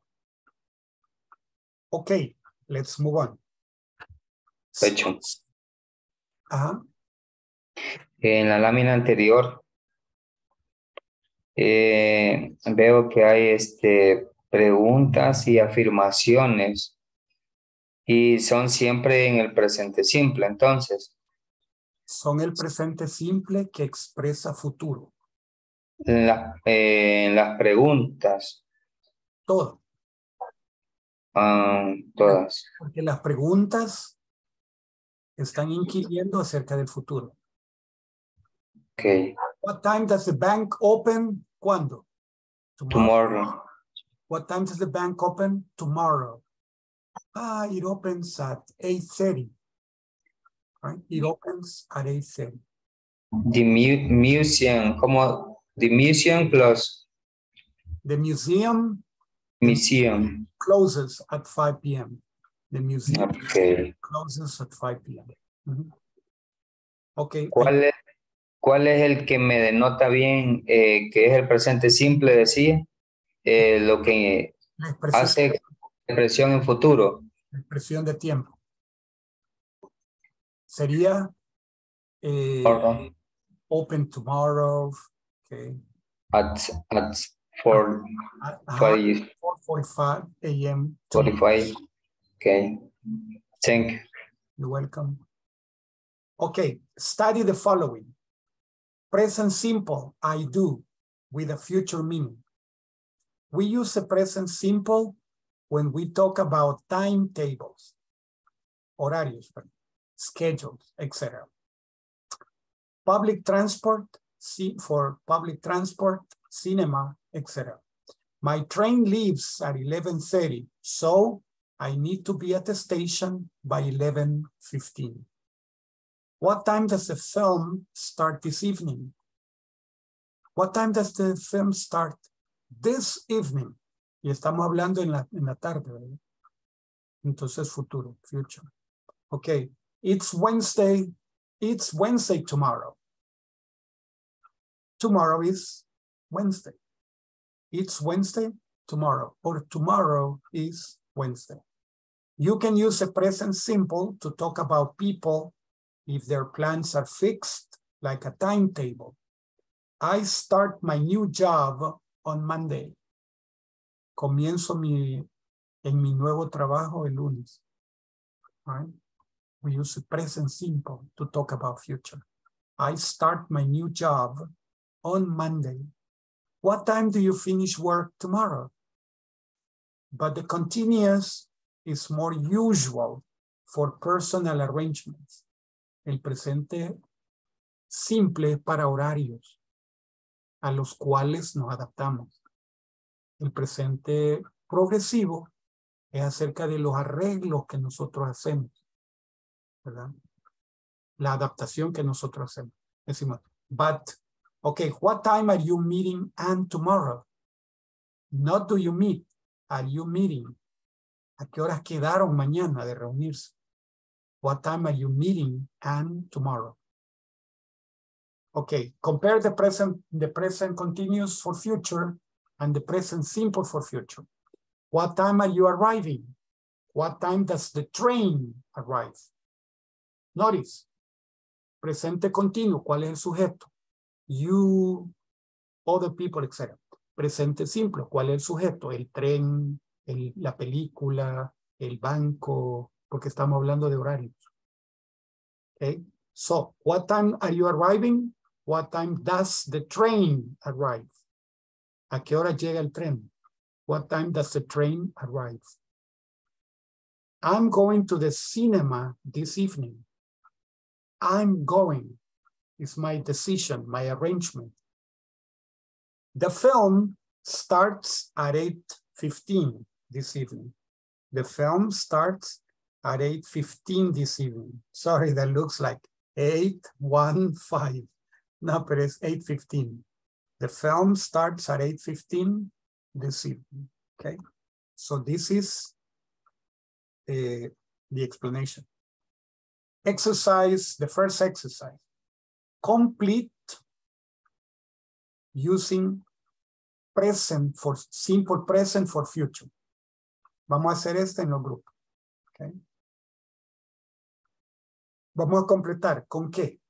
Okay, let's move on. Hecho. Ajá. En la lámina anterior eh, veo que hay este, preguntas y afirmaciones y son siempre en el presente simple, entonces. Son el presente simple que expresa futuro. La, eh, las preguntas. Todo. Um, todas. Porque las preguntas están inquiriendo acerca del futuro. Okay. What time does the bank open? ¿Cuándo? Tomorrow. Tomorrow. What time does the bank open? Tomorrow. Ah, it opens at eight thirty. Right? It opens at eight thirty. The mu museum, como the museum plus. The museum. Museum. Closes at five p m The museum okay. closes at five p m Mm-hmm. Okay. ¿Cuál es, ¿cuál es el que me denota bien eh, que es el presente simple, decía? Eh, lo que La expresión, hace expresión en futuro. la expresión de tiempo. Sería eh, Pardon. open tomorrow, okay. At, at four, At uh, five, four forty-five a m forty-five. Okay. Thank you. You're welcome. Okay, study the following. Present simple, I do, with a future meaning. We use the present simple when we talk about timetables, horarios, schedules, et cetera. Public transport, see for public transport, cinema, et cetera. My train leaves at eleven thirty, so I need to be at the station by eleven fifteen. What time does the film start this evening? What time does the film start this evening? Y estamos hablando en la, en la tarde, ¿verdad? Entonces futuro, future. Okay, it's Wednesday, it's Wednesday tomorrow. Tomorrow is Wednesday. It's Wednesday tomorrow, or tomorrow is Wednesday. You can use a present simple to talk about people if their plans are fixed, like a timetable. I start my new job on Monday. Comienzo mi, en mi nuevo trabajo el lunes. Right? We use the present simple to talk about future. I start my new job on Monday. What time do you finish work tomorrow? But the continuous is more usual for personal arrangements. El presente simple para horarios a los cuales nos adaptamos. El presente progresivo es acerca de los arreglos que nosotros hacemos, ¿verdad? La adaptación que nosotros hacemos. Decimos, but, okay, what time are you meeting and tomorrow? Not do you meet, are you meeting? ¿A qué horas quedaron mañana de reunirse? What time are you meeting and tomorrow? Okay, compare the present, the present continuous for future and the present simple for future. What time are you arriving? What time does the train arrive? Notice, presente continuo, ¿cuál es el sujeto? You, other people, et cetera. Presente simple, ¿cuál es el sujeto? El tren, el, la película, el banco, porque estamos hablando de horarios. Okay, so what time are you arriving? What time does the train arrive? ¿A qué hora llega el tren? What time does the train arrive? I'm going to the cinema this evening. I'm going. It's my decision, my arrangement. The film starts at eight fifteen this evening. The film starts at eight fifteen this evening. Sorry, that looks like eight one five. No, but it's eight fifteen. The film starts at eight fifteen this evening, okay? So this is uh, the explanation. Exercise, the first exercise. Complete using present for simple present for future. Vamos a hacer esto en los grupos, okay? Vamos a completar, ¿con qué?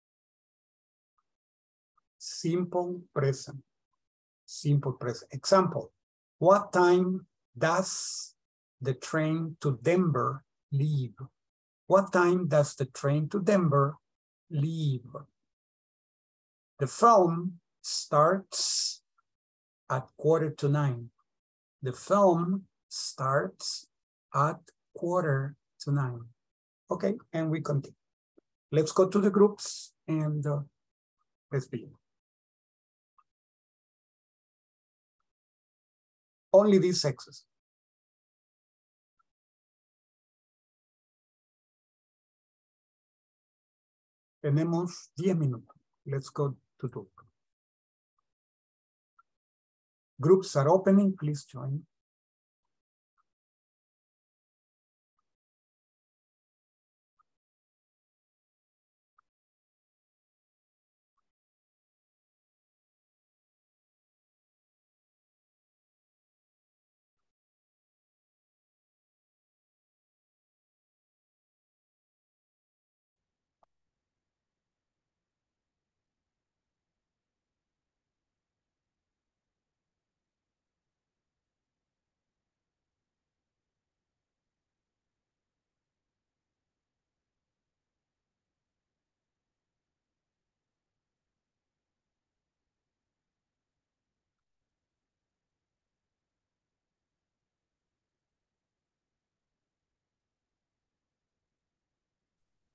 Simple present. Simple present. Example, what time does the train to Denver leave? What time does the train to Denver leave? The film starts at quarter to nine. The film starts at quarter to nine. Okay, and we continue. Let's go to the groups and uh, let's begin. Only these exercises. Tenemos diez minutos. Let's go to group. Groups are opening, please join.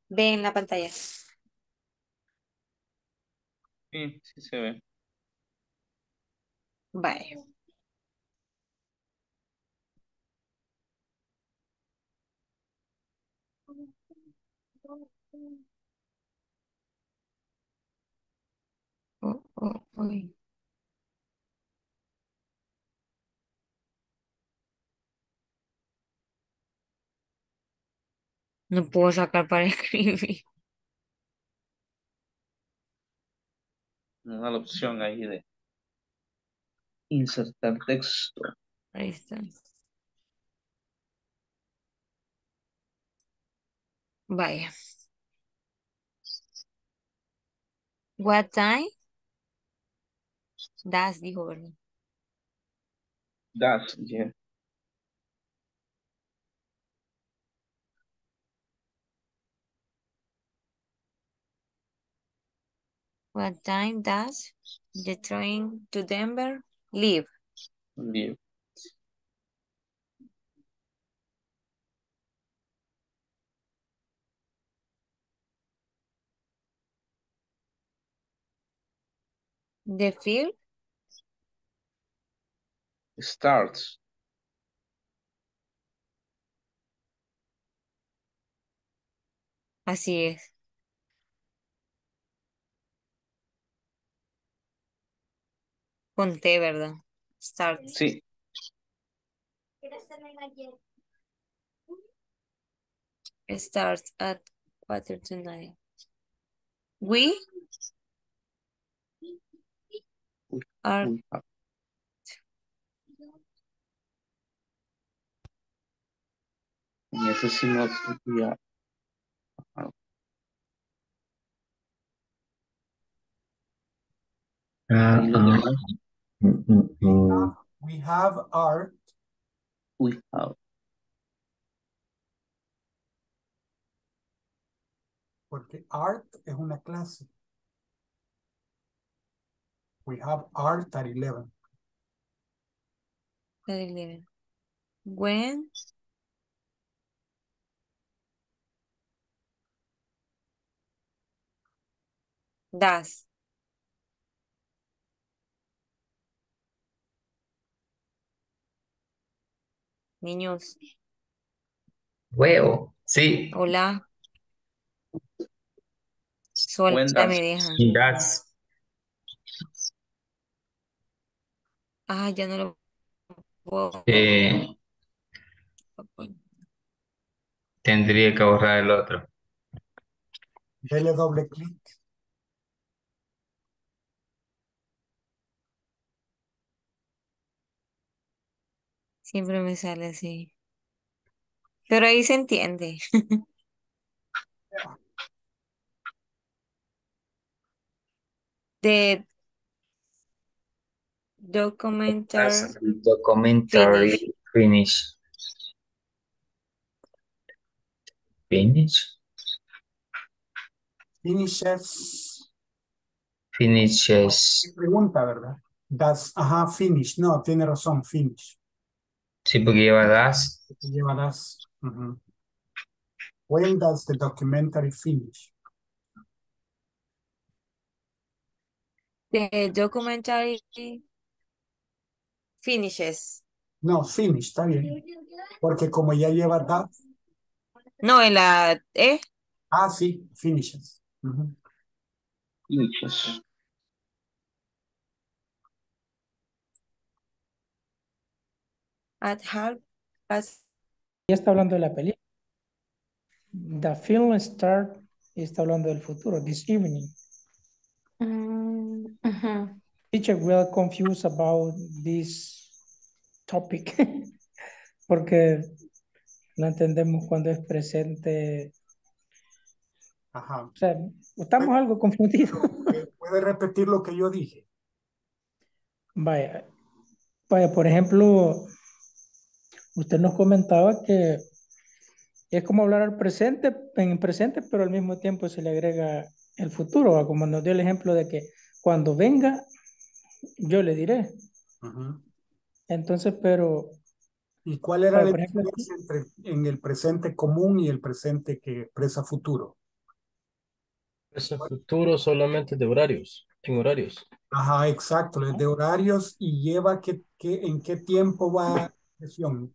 Ve en la pantalla. Sí, sí se ve. Vaya. Oh, oh, uy. No puedo sacar para escribir. Nos da la opción ahí de insertar texto. Ahí está. Vaya. What time? Das, dijo, ¿verdad? That's, yeah. What time does the train to Denver leave? Leave. The field? Starts. Así es. Con T, ¿verdad? Starts. Sí. Starts at quarter to nine. We are We have. En eso sí no ya. Ah, Ahí lo ah, demás. mm, mm, mm. We have art. We have. Porque art es una clase. We have art at eleven. at eleven. When does niños. Huevo, sí. Hola. Sola When does. me dejan. Das. Ah, ya no lo puedo. Eh, tendría que borrar el otro. Dele doble clic. Siempre me sale así. Pero ahí se entiende. The documentary That's documentary finish. finish. Finish. Finishes. Finishes. Pregunta, ¿verdad? Does, ajá, finish. No, tiene razón, finish. Sí, porque lleva das. Lleva das. Ujú. When does the documentary finish? The documentary finishes. No, finish, está bien. Porque como ya lleva that. No, en la E. Ah, sí, finishes. Ujú. Finishes. At half past. Ya está hablando de la película. The film start y está hablando del futuro. This evening. Mm, ujú. Teacher, we are confused about this topic. Porque no entendemos cuando es presente. Ajá. O sea, estamos algo confundidos. ¿Puede repetir lo que yo dije? Vaya, vaya, por ejemplo, usted nos comentaba que es como hablar al presente, en presente, pero al mismo tiempo se le agrega el futuro, ¿va? Como nos dio el ejemplo de que cuando venga, yo le diré. Ujú. Entonces, pero, ¿Y cuál era vaya, la por ejemplo, diferencia entre en el presente común y el presente que expresa futuro? Ese futuro solamente de horarios, en horarios. Ajá, exacto, es de horarios y lleva que, que, en qué tiempo va la expresión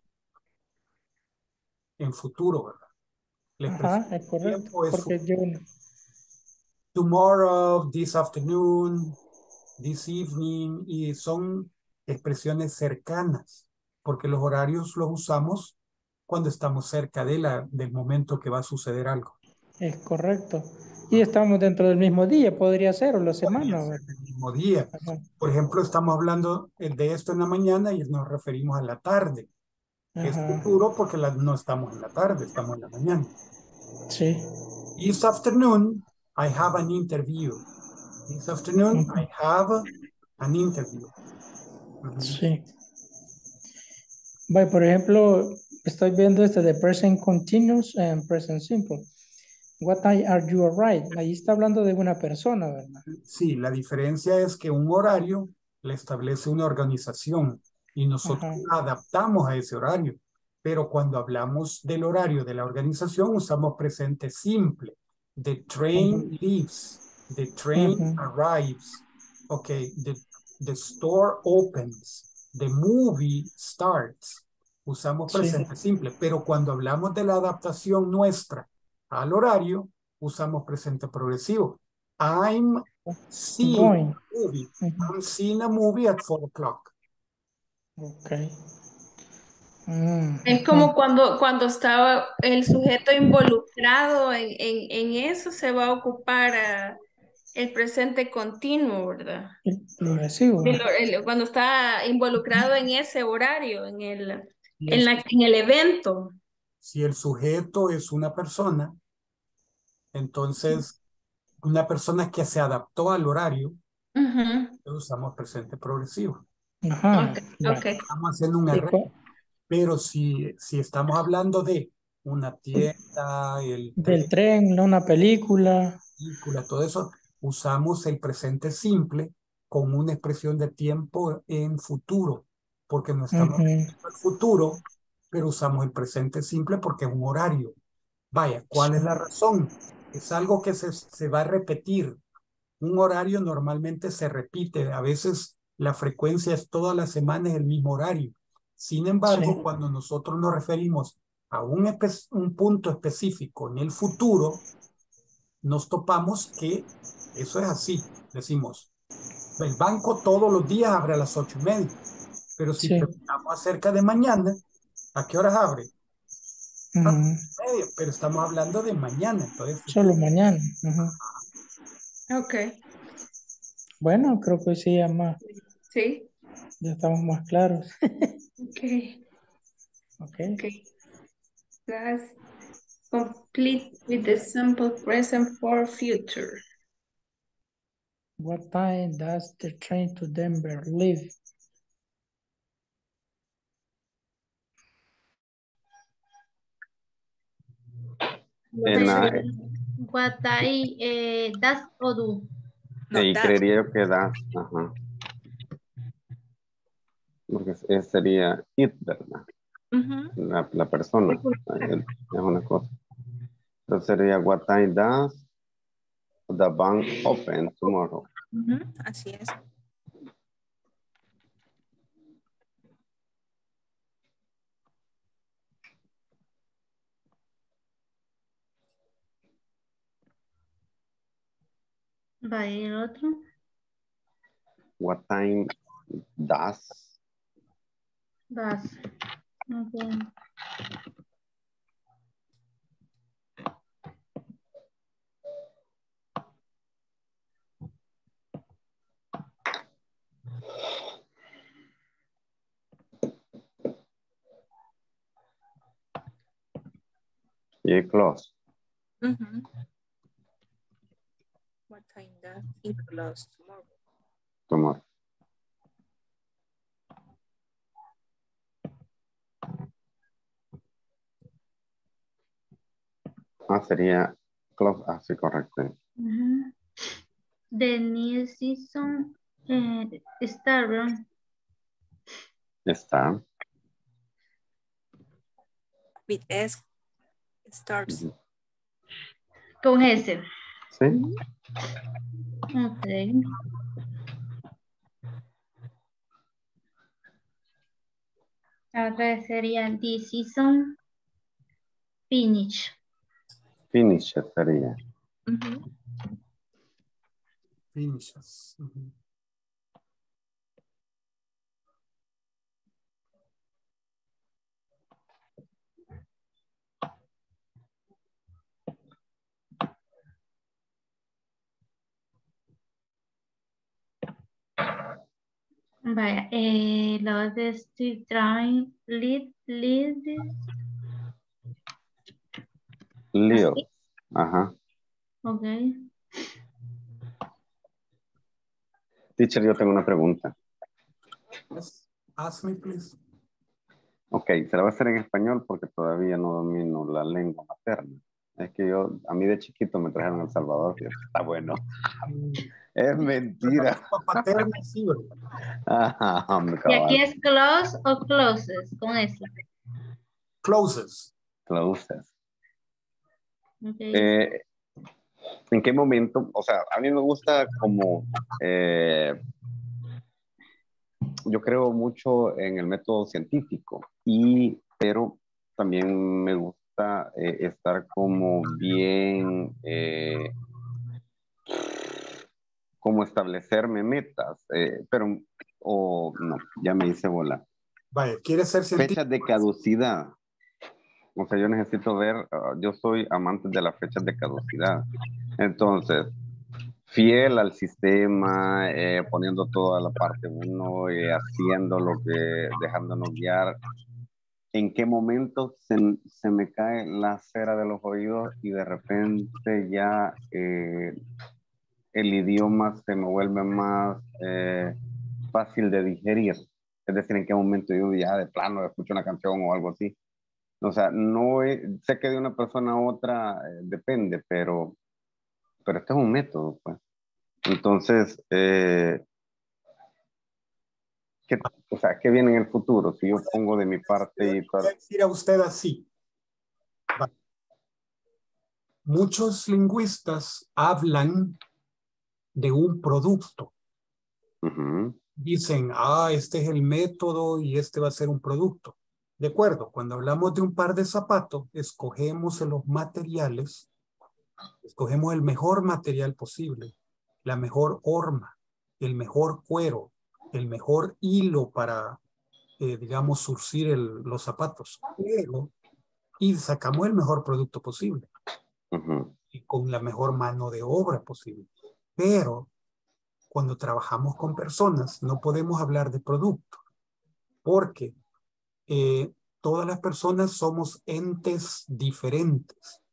en futuro, ¿verdad? La expresión Ajá, es de correcto. tiempo es Porque yo, tomorrow, this afternoon, this evening, y son expresiones cercanas, porque los horarios los usamos cuando estamos cerca de la, del momento que va a suceder algo. es correcto. Y estamos dentro del mismo día, podría ser, o la Podría semana. ser ¿Verdad? el mismo día. Ajá, Por ejemplo, estamos hablando de esto en la mañana y nos referimos a la tarde. Es ajá, futuro porque la- no estamos en la tarde, estamos en la mañana. sí. This afternoon, I have an interview. This afternoon, I Ujú, have an interview. Ujú. sí. Vaya, por ejemplo, estoy viendo este de present continuous and present simple. What time are you arrived? Ahí está hablando de una persona, ¿verdad? Sí, la diferencia es que un horario le establece una organización y nosotros Ajá, la adaptamos a ese horario. Pero cuando hablamos del horario de la organización, usamos presente simple. The train ujú, leaves. The train ujú, arrives. Ok, the, the store opens. The movie starts. Usamos sí, presente simple. Pero cuando hablamos de la adaptación nuestra al horario, usamos presente progresivo. I'm seeing going. a movie. Ujú, I'm seeing a movie at four o'clock. ok. Mm, Es ujú, como cuando, cuando estaba el sujeto involucrado en, en, en eso, se va a ocupar ah, el presente continuo, ¿verdad? el progresivo. El- el- cuando está involucrado en ese horario, en el, Y el, en la, en el evento. si el sujeto es una persona, entonces una persona que se adaptó al horario, Ujú. usamos presente progresivo. Ajá, Ok, vale. ok. Estamos haciendo un Y error. cu- Pero si, si estamos hablando de una tienda, el tren, del tren, ¿no? Una película. película, todo eso, usamos el presente simple con una expresión de tiempo en futuro, porque no estamos Ujú, en el futuro, pero usamos el presente simple porque es un horario. Vaya, ¿cuál es la razón? Es algo que se, se va a repetir. Un horario normalmente se repite, a veces la frecuencia es todas las semanas el mismo horario. Sin sí, embargo, cuando nosotros nos referimos a un, espe- un punto específico en el futuro, nos topamos que eso es así. Decimos, el banco todos los días abre a las ocho y media, pero si sí. preguntamos acerca de mañana, ¿a qué horas abre? A las Ujú, ocho y media, pero estamos hablando de mañana, entonces solo futuro. mañana. Ujú. Ok, Bueno, creo que sí, ya más, sí. ya estamos más claros. Ok, Ok. ok. That's complete with the simple present for future. What time does the train to Denver leave? En la, Sería what I eh, does o do. No, y that. creería yo que das, ajá, porque es- es- sería it, ¿verdad? Ujú. La, la persona, es es una cosa. Entonces sería what time does the bank open tomorrow. Ujú, así es. Va el otro. What time does Das. Okay. y close Ujú. What time does it close tomorrow? tomorrow? Ah, sería close, así correcto. Ujú. The new season eh, start, ¿verdad? Está. With S starts. Ujú. Con ese. ¿Sí? Ok. La otra sería this season finish. Finish sería. Ujú. Finishes. Ujú. Vaya, eh, lo de Steve Drawing, lead, lead, Leo. así, Ajá. ok. Teacher, yo tengo una pregunta. Yes. Ask me, please. Ok, se la va a hacer en español porque todavía no domino la lengua materna. Es que yo, a mí de chiquito me trajeron a El Salvador, y está bueno. Es mentira. Paterna, sí, ¿verdad? Ajá, hombre, ¿Y aquí cabal. es close o closes con eso? Closes. Closes. Ok. Eh, ¿En qué momento? O sea, a mí me gusta como... eh, yo creo mucho en el método científico, y, pero también me gusta eh, estar como bien... Eh, como establecerme metas, eh, pero, o no, ya me hice bola. Vaya, ¿quieres ser científico? Fechas de caducidad. O sea, yo necesito ver, uh, yo soy amante de las fechas de caducidad. Entonces, fiel al sistema, eh, poniendo toda la parte uno, eh, haciendo lo que, dejándonos guiar. ¿En qué momento se, se me cae la cera de los oídos y de repente ya eh, el idioma se me vuelve más eh, fácil de digerir? Es decir, en qué momento yo ya de plano escucho una canción o algo así. O sea, no es, sé que de una persona a otra eh, depende, pero, pero este es un método, pues. Entonces, eh, ¿qué, o sea, ¿qué viene en el futuro? Si yo pongo de mi parte y Voy a todo. decir a usted así. Va. Muchos lingüistas hablan de un producto. Uh-huh. Dicen, ah, este es el método y este va a ser un producto. De acuerdo, cuando hablamos de un par de zapatos, escogemos los materiales, escogemos el mejor material posible, la mejor horma, el mejor cuero, el mejor hilo para, eh, digamos, surcir el, los zapatos. Pero, y sacamos el mejor producto posible. Uh-huh. Y con la mejor mano de obra posible. Pero cuando trabajamos con personas no podemos hablar de producto, porque eh, todas las personas somos entes diferentes.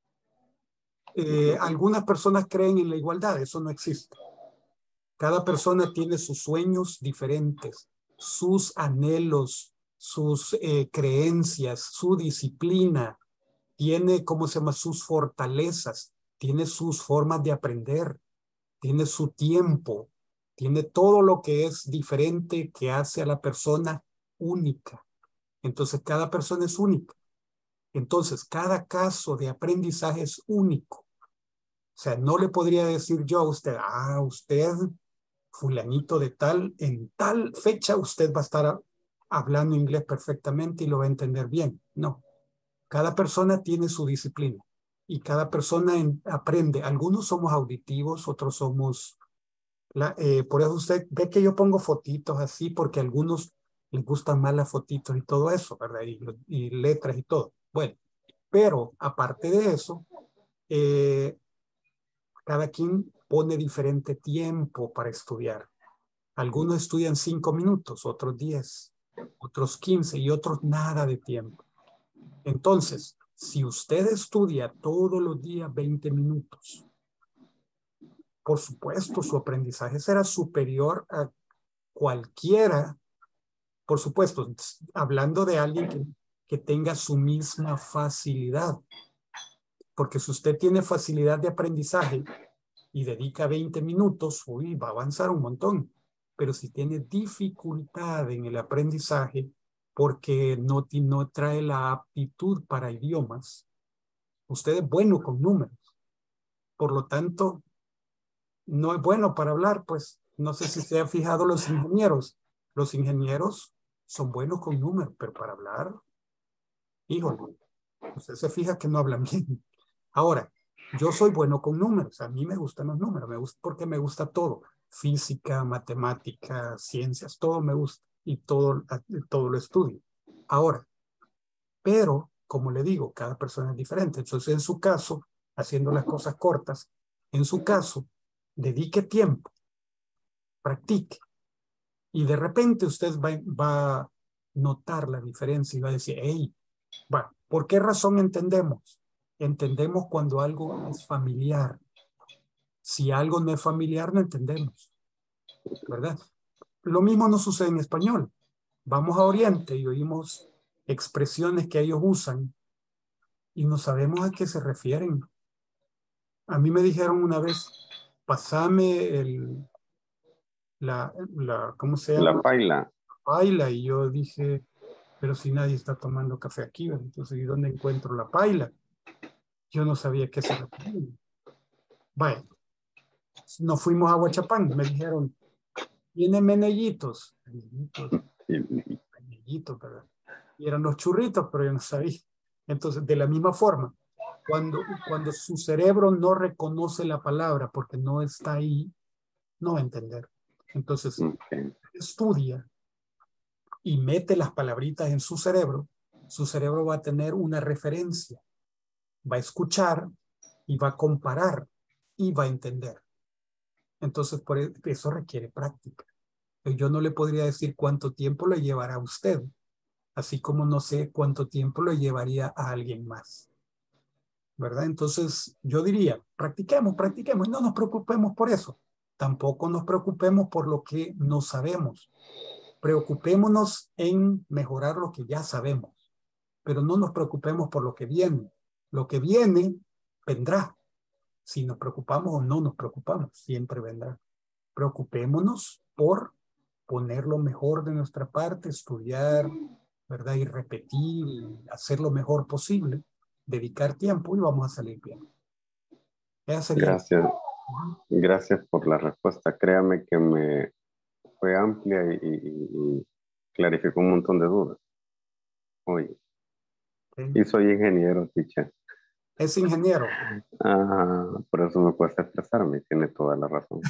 Eh, algunas personas creen en la igualdad, eso no existe. Cada persona tiene sus sueños diferentes, sus anhelos, sus eh, creencias, su disciplina, tiene, ¿cómo se llama?, sus fortalezas, tiene sus formas de aprender, tiene su tiempo, tiene todo lo que es diferente que hace a la persona única. Entonces, cada persona es única. Entonces, cada caso de aprendizaje es único. O sea, no le podría decir yo a usted, ah, usted, fulanito de tal, en tal fecha usted va a estar hablando inglés perfectamente y lo va a entender bien. No. Cada persona tiene su disciplina y cada persona en, aprende. Algunos somos auditivos, otros somos... La, eh, por eso usted ve que yo pongo fotitos así, porque a algunos les gustan más las fotitos y todo eso, ¿verdad? Y, y letras y todo. Bueno, pero aparte de eso, eh, cada quien pone diferente tiempo para estudiar. Algunos estudian cinco minutos, otros diez, otros quince y otros nada de tiempo. Entonces, si usted estudia todos los días veinte minutos, por supuesto, su aprendizaje será superior a cualquiera, por supuesto, hablando de alguien que, que tenga su misma facilidad. Porque si usted tiene facilidad de aprendizaje y dedica veinte minutos, uy, va a avanzar un montón. Pero si tiene dificultad en el aprendizaje porque no, no trae la aptitud para idiomas, usted es bueno con números. Por lo tanto, no es bueno para hablar, pues no sé si se han fijado los ingenieros. Los ingenieros son buenos con números, pero para hablar, híjole, usted se fija que no hablan bien. Ahora, yo soy bueno con números, a mí me gustan los números, me gusta porque me gusta todo. Física, matemática, ciencias, todo me gusta y todo, todo lo estudio. Ahora, pero, como le digo, cada persona es diferente. Entonces, en su caso, haciendo las cosas cortas, en su caso, dedique tiempo, practique. Y de repente usted va, va a notar la diferencia y va a decir, hey, va, ¿por qué razón entendemos? Entendemos cuando algo es familiar. Si algo no es familiar, no entendemos, ¿verdad? Lo mismo nos sucede en español. Vamos a Oriente y oímos expresiones que ellos usan y no sabemos a qué se refieren. A mí me dijeron una vez, pasame el, la, la, ¿cómo se llama? La paila. Paila, y yo dije, pero si nadie está tomando café aquí, entonces, ¿y dónde encuentro la paila? Yo no sabía a qué se referían. Vaya, nos fuimos a Huachapán, me dijeron, tiene menellitos. Menellitos, menellitos, ¿verdad? Y eran los churritos, pero yo no sabía. Entonces, de la misma forma, cuando, cuando su cerebro no reconoce la palabra porque no está ahí, no va a entender. Entonces, Okay. estudia y mete las palabritas en su cerebro, su cerebro va a tener una referencia, va a escuchar y va a comparar y va a entender. Entonces, por eso requiere práctica. Yo no le podría decir cuánto tiempo le llevará a usted, así como no sé cuánto tiempo le llevaría a alguien más, ¿verdad? Entonces, yo diría, practiquemos, practiquemos, y no nos preocupemos por eso. Tampoco nos preocupemos por lo que no sabemos. Preocupémonos en mejorar lo que ya sabemos, pero no nos preocupemos por lo que viene. Lo que viene, vendrá. Si nos preocupamos o no nos preocupamos, siempre vendrá. Preocupémonos por poner lo mejor de nuestra parte, estudiar, ¿verdad? Y repetir, y hacer lo mejor posible, dedicar tiempo y vamos a salir bien. Esa sería. Gracias. Gracias por la respuesta. Créame que me fue amplia y, y, y clarificó un montón de dudas. Oye. Okay. Y soy ingeniero, teacher. Es ingeniero. Ah, por eso me cuesta expresarme, tiene toda la razón.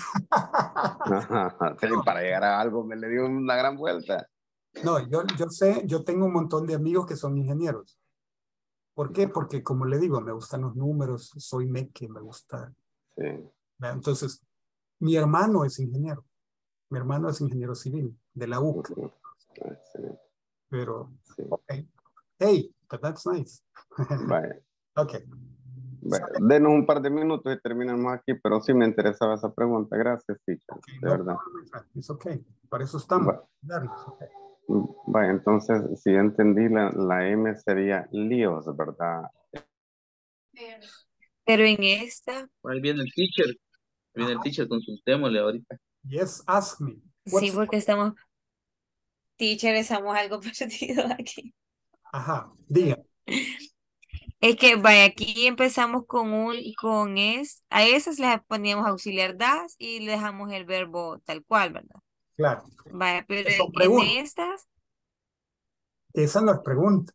Sí, para llegar a algo me le dio una gran vuelta. No, yo, yo sé, yo tengo un montón de amigos que son ingenieros. ¿Por qué? Porque como le digo, me gustan los números, soy meque, me gusta. Sí. Entonces, mi hermano es ingeniero. Mi hermano es ingeniero civil de la U C. Sí. Pero, sí. Okay. Hey, but that's nice. Vale. Ok. Bueno, denos un par de minutos y terminamos aquí, pero sí me interesaba esa pregunta. Gracias, teacher, okay, de no verdad. Es ok, para eso estamos. Vale, okay. Entonces, si entendí, la, la M sería líos, ¿verdad? Pero en esta... Ahí viene el teacher, viene el teacher, consultémosle ahorita. Yes, ask me. What's... Sí, porque estamos... Teacher, estamos algo perdidos aquí. Ajá, diga. Es que, vaya, aquí empezamos con un, con es, a esas les poníamos auxiliar das y le dejamos el verbo tal cual, ¿verdad? Claro. Vaya, pero en, en estas. Esa no es pregunta.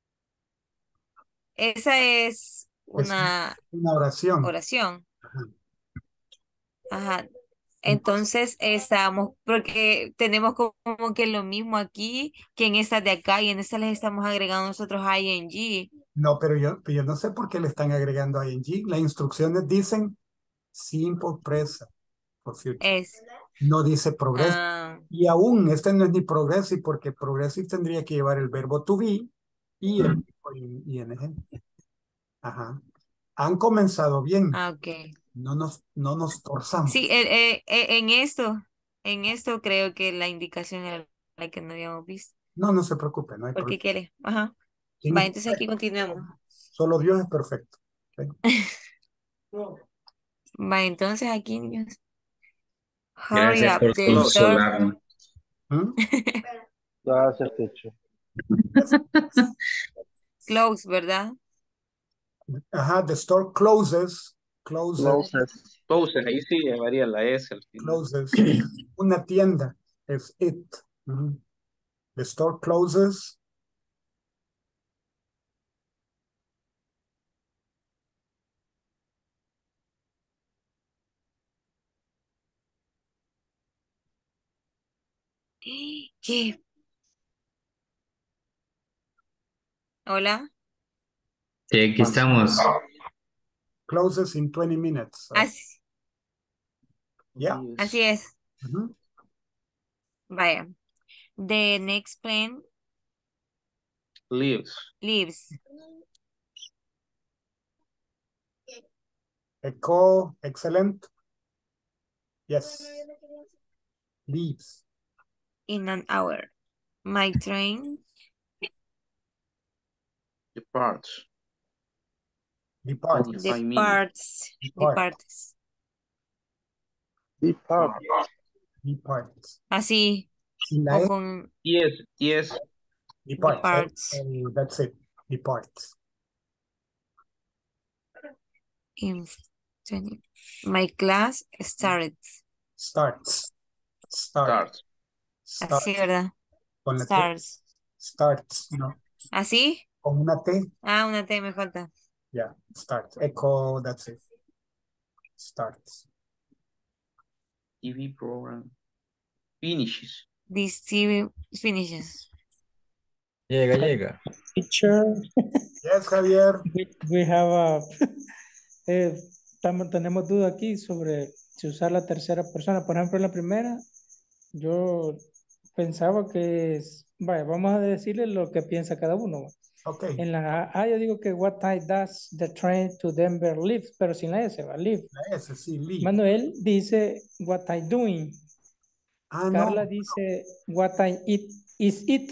Esa es una, es una oración. Oración. Ajá. Ajá. Entonces, estamos, porque tenemos como que lo mismo aquí que en estas de acá y en estas les estamos agregando nosotros ing. No, pero yo, yo no sé por qué le están agregando ing. Las instrucciones dicen simple present for future. Es. No dice progressive. Ah. Y aún este no es ni progressive porque progressive tendría que llevar el verbo to be y el ing. Ajá. Han comenzado bien. Ah, ok. No nos, no nos torzamos. Sí, eh, eh, en esto, en esto creo que la indicación era la que no habíamos visto. No, no se preocupe, no hay ¿Por problema. qué quiere? Ajá. Va, entonces aquí continuemos. Solo Dios es perfecto. ¿Okay? Va, entonces aquí, niños. Hurry Gracias up, por consolarnos. ¿Mm? Gracias, teacher. Close, ¿verdad? Ajá, the store closes closes, Closes. Closes, ahí sí llevaría la S al final. closes. Una tienda es it. Ujú. The store closes. ¿Qué? Hola. Sí, aquí estamos. Closes in twenty minutes. Así, Yeah. así es. Ujú. Vaya. The next plane Leaves. leaves. Echo, excellent. Yes. Leaves. In an hour. My train Departs. Depart. twenty-five minutes. departs. Depart. Departs. Depart. Depart. Así. Sin la O E, con Yes, yes. depart. departs. Eh, that's it. Depart. In twenty. My class starts. Starts. Start. Starts. Start. Así, ¿verdad? Con la T. Starts. Starts. No. ¿Así? Con una T. Ah, una T me falta. Yeah. Start. Echo, that's it. Starts. T V program. Finishes. This T V finishes. Llega, llega. Teacher, Yes, Javier. we, we have a, eh, estamos- tenemos duda aquí sobre si usar la tercera persona. Por ejemplo, en la primera, yo pensaba que es, vaya, vamos a decirle lo que piensa cada uno. Okay. En la A yo digo que what time does the train to Denver leave, pero sin la S va, leave. La S, sí, leave. Manuel dice what I doing. Ah, Carla no. dice what I eat is it.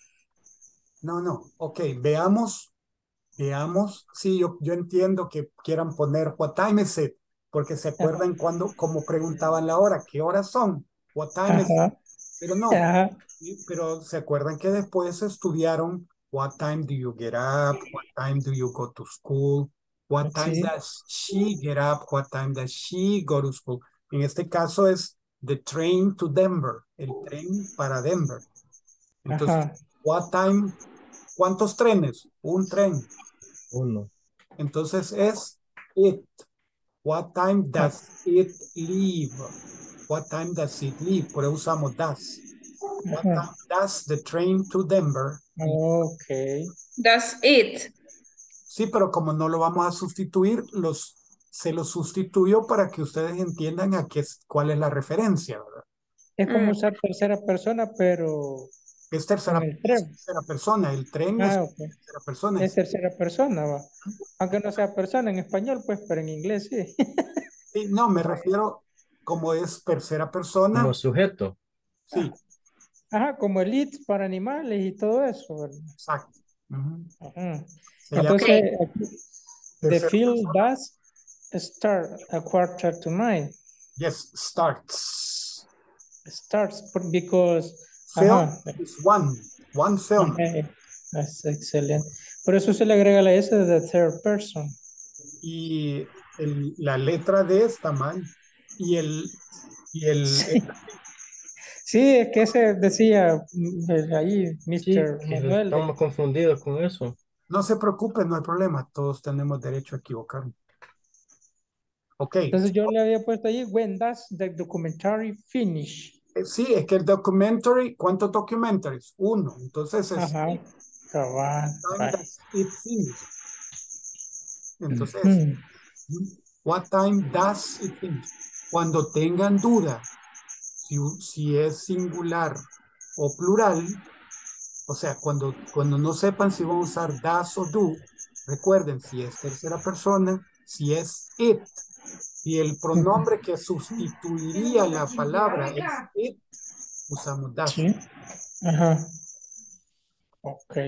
No, no. Ok, veamos. Veamos. Sí, yo, yo entiendo que quieran poner what time is it, porque se acuerdan cuando, como preguntaban la hora, ¿qué horas son? What time is it? Ajá. Pero no. Ajá. Sí, pero se acuerdan que después estudiaron what time do you get up, what time do you go to school, what time Sí. does she get up, what time does she go to school. En este caso es the train to Denver, el tren para Denver. Entonces, Ajá. what time, ¿cuántos trenes? Un tren. Uno. Entonces es it. What time does it leave? What time does it leave? Por eso usamos does. What Ajá. time does the train to Denver? Ok. That's it. Sí, pero como no lo vamos a sustituir, los, se los sustituyo para que ustedes entiendan a qué es, cuál es la referencia, ¿verdad? Es como Mm. usar tercera persona, pero Es tercera, con el tren. es tercera persona. El tren es Ah, ok. tercera persona. Es tercera persona, va. Aunque no sea persona en español, pues, pero en inglés sí. Sí, no, me refiero como es tercera persona. Como sujeto. Sí, Ajá, como el it para animales y todo eso, ¿verdad? exacto. Ujú. Ajá. Se llama Entonces, aquí, the tercera field persona. does start a quarter to nine. Yes, starts. Starts por- because, Film ajá, is one. One film. ajá, that's excelente. Por eso se le agrega la S de the third person. Y el- la letra D está mal. Y el, y el, Sí. Sí, es que ese decía mm, eh, ahí, Sí, mister que Manuel. de- estamos confundidos con eso. no se preocupen, no hay problema. Todos tenemos derecho a equivocarnos. Ok. Entonces yo le había puesto ahí, when does the documentary finish? Eh, Sí, es que el documentary, ¿cuántos documentaries? Uno. Entonces es Ajá, cabal, time vale. does it finish. Entonces, Ujú. what time does it finish? Cuando tengan duda si, u- si es singular o plural, o sea, cuando, cuando no sepan si van a usar does o do, recuerden si es tercera persona, si es it, y el pronombre que sustituiría la palabra es it, usamos does. Sí, ajá, ok.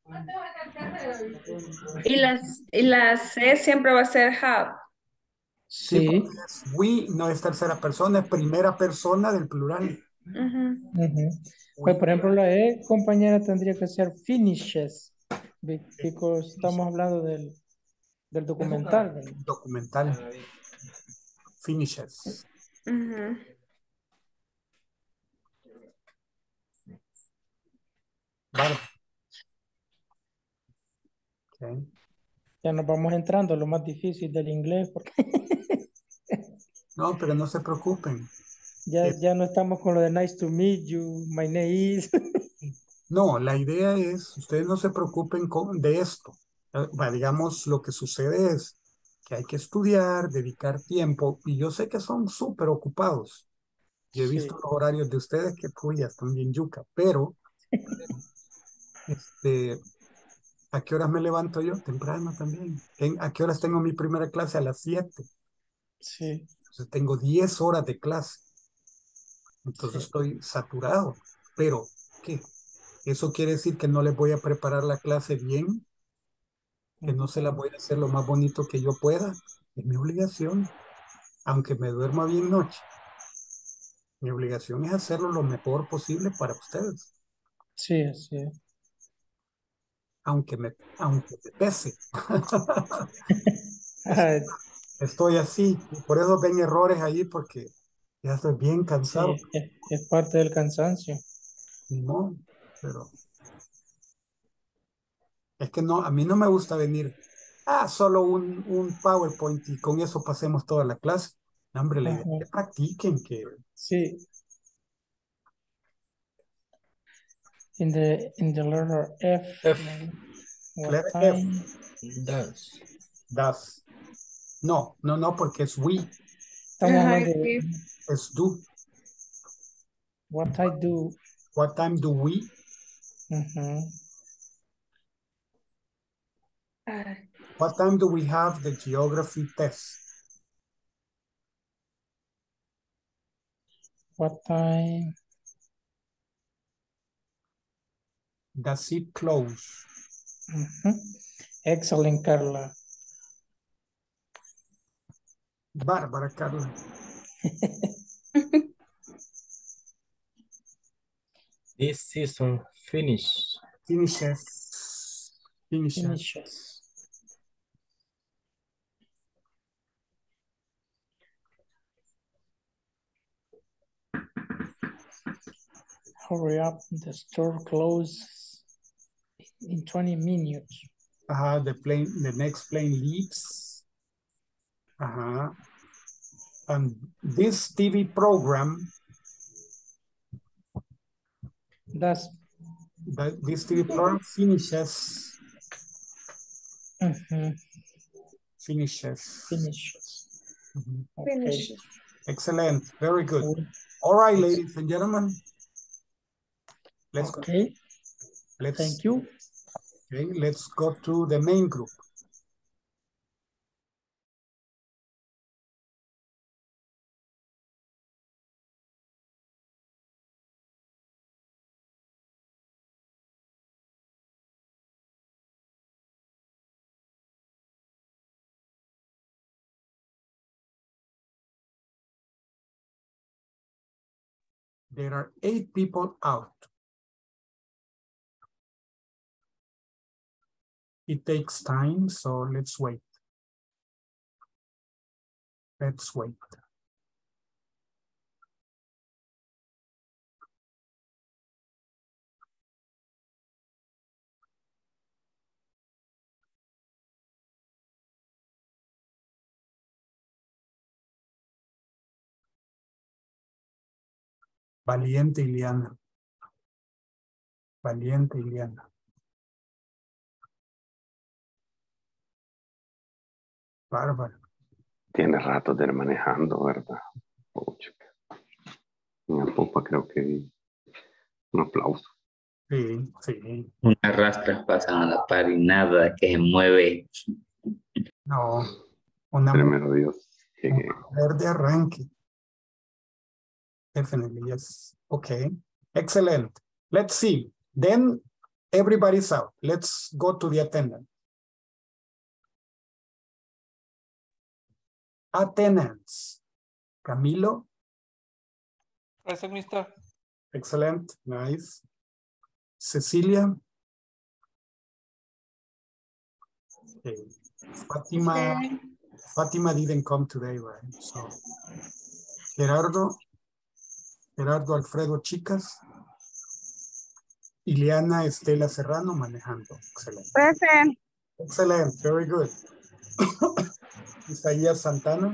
Y las, y la C siempre va a ser have. Sí, Sí. porque es we no es tercera persona, es primera persona del plural. Ujú. Ujú. Pues, por ejemplo, la E, compañera, tendría que ser finishes, be- because estamos hablando del, del documental. ¿verdad? Documental. Finishes. Ujú. Vale. Okay. Ya nos vamos entrando a lo más difícil del inglés, porque No, pero no se preocupen. ya, Eh, ya no estamos con lo de nice to meet you, my name is. No, la idea es, ustedes no se preocupen con, de esto. Eh, va, digamos, lo que sucede es que hay que estudiar, dedicar tiempo, y yo sé que son súper ocupados. Yo he visto Sí. los horarios de ustedes que, pues, ya están bien yuca, pero, este, ¿a qué horas me levanto yo? Temprano también. ¿En- ¿A qué horas tengo mi primera clase? A las siete. Sí, Entonces tengo diez horas de clase. Entonces sí. estoy saturado. Pero, ¿qué? ¿Eso quiere decir que no les voy a preparar la clase bien? ¿Que no se la voy a hacer lo más bonito que yo pueda? Es mi obligación. Aunque me duerma bien noche, mi obligación es hacerlo lo mejor posible para ustedes. Sí, así es. Aunque me, aunque me pese. Ah, Estoy así. Y por eso ven errores ahí porque ya estoy bien sí, cansado. es, es parte del cansancio. Ni modo. Pero es que no, a mí no me gusta venir. Ah, solo un, un PowerPoint y con eso pasemos toda la clase. No, hombre, la idea es Ajá. que practiquen, que Sí, in the, in the letter F, F. what letter F, time, Does. das. No, no, no, porque es we, estamos Ajá, hablando de sí. es do. what I do. What time do we? Ujú. Ah, What time do we have the geography test? What time, Does it close? ujú. Excellent, Carla. Bárbara, Carla. This season finish. Finishes. Finishes. Finishes. Hurry up, the store closes in twenty minutes. Uh-huh, the plane, the next plane leaves. Uh-huh. And this T V program, That's that this T V program finishes. ujú, Finishes. finishes. Mhm. Okay. finish. Excellent. Very good. Cool. All right, ladies and gentlemen. Let's go. Okay. Let's Thank you. okay, let's go to the main group. There are eight people out. It takes time, so let's wait. Let's wait. Valiente Iliana. Valiente Iliana. Bárbaro. Tiene rato de ir manejando, ¿verdad? Pucha. En la popa creo que vi un aplauso. Sí, sí. Unas rastras pasan a la par y nada que se mueve. No. Una Primero Dios. mujer Llegué. de arranque. Definitely, yes. Okay. Excellent. Let's see. Then everybody's out. Let's go to the attendant. Attendance. Camilo. Present, mister. Excellent. Nice. Cecilia. Okay. Fatima. Fatima didn't come today, right? So, Gerardo. Gerardo Alfredo Chicas. Ileana Estela Serrano manejando. Excelente. Present. Excellent. Very good. Isaías Santana.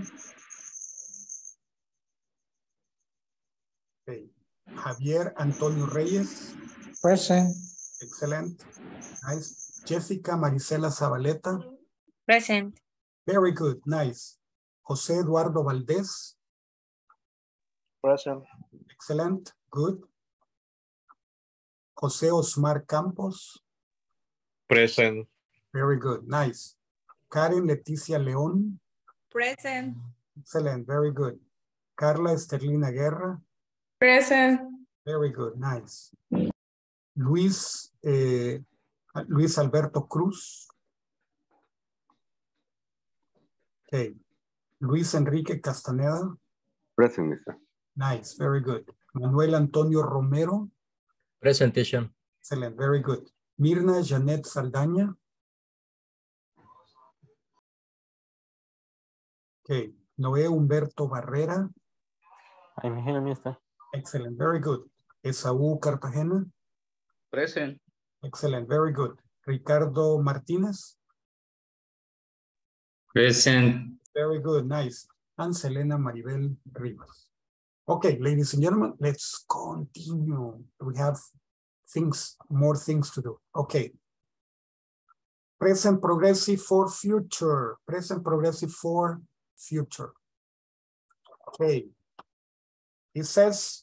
Okay. Javier Antonio Reyes. Present. Excellent. Nice. Jessica Marisela Zabaleta. Present. Very good. Nice. José Eduardo Valdés. Present. Excellent. Good. José Osmar Campos. Present. Very good. Nice. Karen Leticia León. Present. Excellent. Very good. Carla Esterlina Guerra. Present. Very good. Nice. Luis, eh, Luis Alberto Cruz. Okay. Luis Enrique Castaneda. Present, mister. Nice. Very good. Manuel Antonio Romero. Presentation. Excellent. Very good. Mirna Janet Saldaña. Okay. Noé Humberto Barrera. I'm here, mister. Excellent. Very good. Esaú Cartagena. Present. Excellent. Very good. Ricardo Martínez. Present. Very good. Nice. And Selena Maribel Rivas. Okay, ladies and gentlemen, let's continue. We have things, more things to do. Okay. Present progressive for future. Present progressive for future. Okay. It says,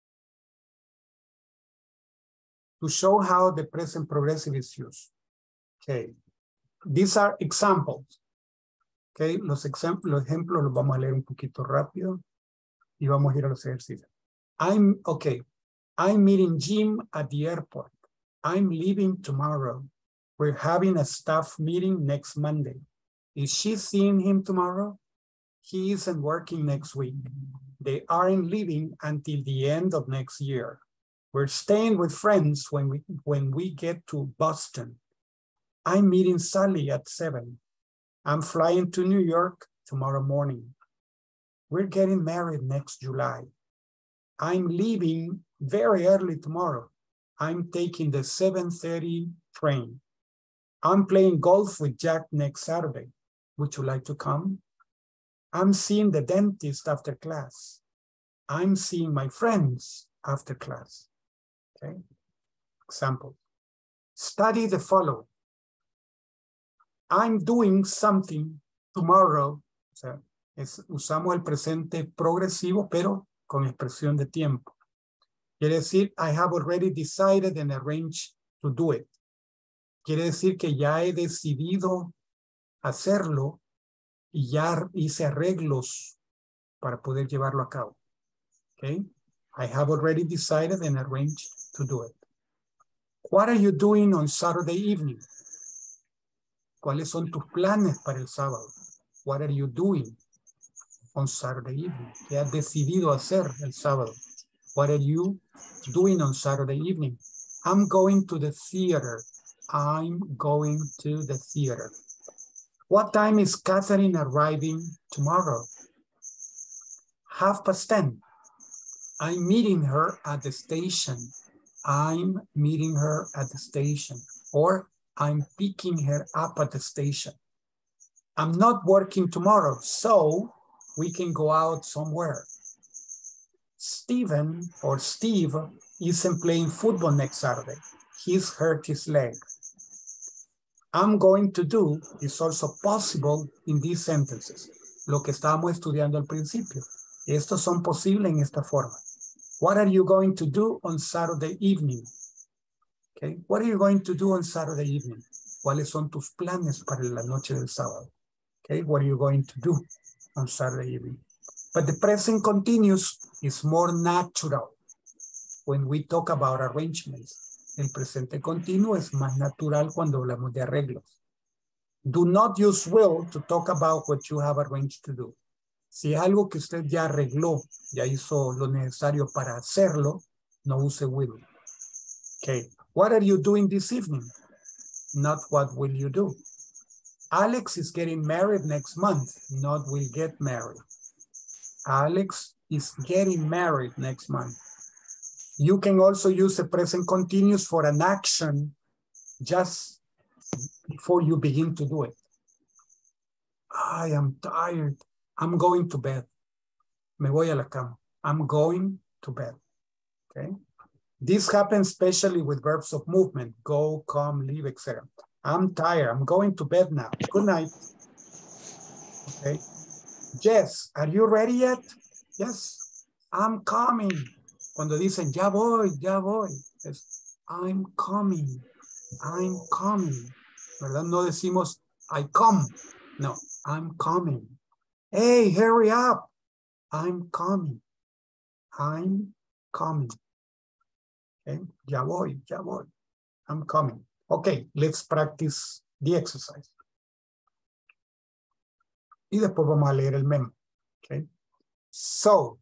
to show how the present progressive is used. Okay. These are examples. Okay. Los, ejemplos, los ejemplos los vamos a leer un poquito rápido y vamos a ir a los ejercicios. I'm, okay. I'm meeting Jim at the airport. I'm leaving tomorrow. We're having a staff meeting next Monday. Is she seeing him tomorrow? He isn't working next week. They aren't leaving until the end of next year. We're staying with friends when we, when we get to Boston. I'm meeting Sally at seven. I'm flying to New York tomorrow morning. We're getting married next July. I'm leaving very early tomorrow. I'm taking the seven thirty train. I'm playing golf with Jack next Saturday. Would you like to come? I'm seeing the dentist after class. I'm seeing my friends after class. Okay. Example. Study the following. I'm doing something tomorrow. O sea, es, usamos el presente progresivo, pero con expresión de tiempo. Quiere decir, I have already decided and arranged to do it. Quiere decir que ya he decidido hacerlo y ya hice arreglos para poder llevarlo a cabo. Okay? I have already decided and arranged to do it. What are you doing on Saturday evening? ¿Cuáles son tus planes para el sábado? What are you doing on Saturday evening? ¿Qué has decidido hacer el sábado? What are you doing on Saturday evening? I'm going to the theater. I'm going to the theater. What time is Catherine arriving tomorrow? Half past ten. I'm meeting her at the station. I'm meeting her at the station. Or I'm picking her up at the station. I'm not working tomorrow, so we can go out somewhere. Steven or Steve isn't playing football next Saturday. He's hurt his leg. I'm going to do is also possible in these sentences. Lo que estábamos estudiando al principio. Estos son posibles en esta forma. What are you going to do on Saturday evening? Okay. What are you going to do on Saturday evening? ¿Cuáles son tus planes para la noche del sábado? Okay. What are you going to do on Saturday evening? But the present continuous is more natural when we talk about arrangements. El presente continuo es más natural cuando hablamos de arreglos. Do not use will to talk about what you have arranged to do. Si es algo que usted ya arregló, ya hizo lo necesario para hacerlo, no use will. Okay. What are you doing this evening? Not what will you do. Alex is getting married next month, not will get married. Alex is getting married next month. You can also use the present continuous for an action just before you begin to do it. I am tired. I'm going to bed. Me voy a la cama. I'm going to bed. Okay. This happens especially with verbs of movement. Go, come, leave, et cetera. I'm tired. I'm going to bed now. Good night. Okay. Jess, are you ready yet? Yes. I'm coming. Cuando dicen, ya voy, ya voy. Es, I'm coming. I'm coming. ¿Verdad? No decimos, I come. No, I'm coming. Hey, hurry up. I'm coming. I'm coming. Okay. Ya voy, ya voy. I'm coming. Okay, let's practice the exercise. Y después vamos a leer el memo. Okay. So,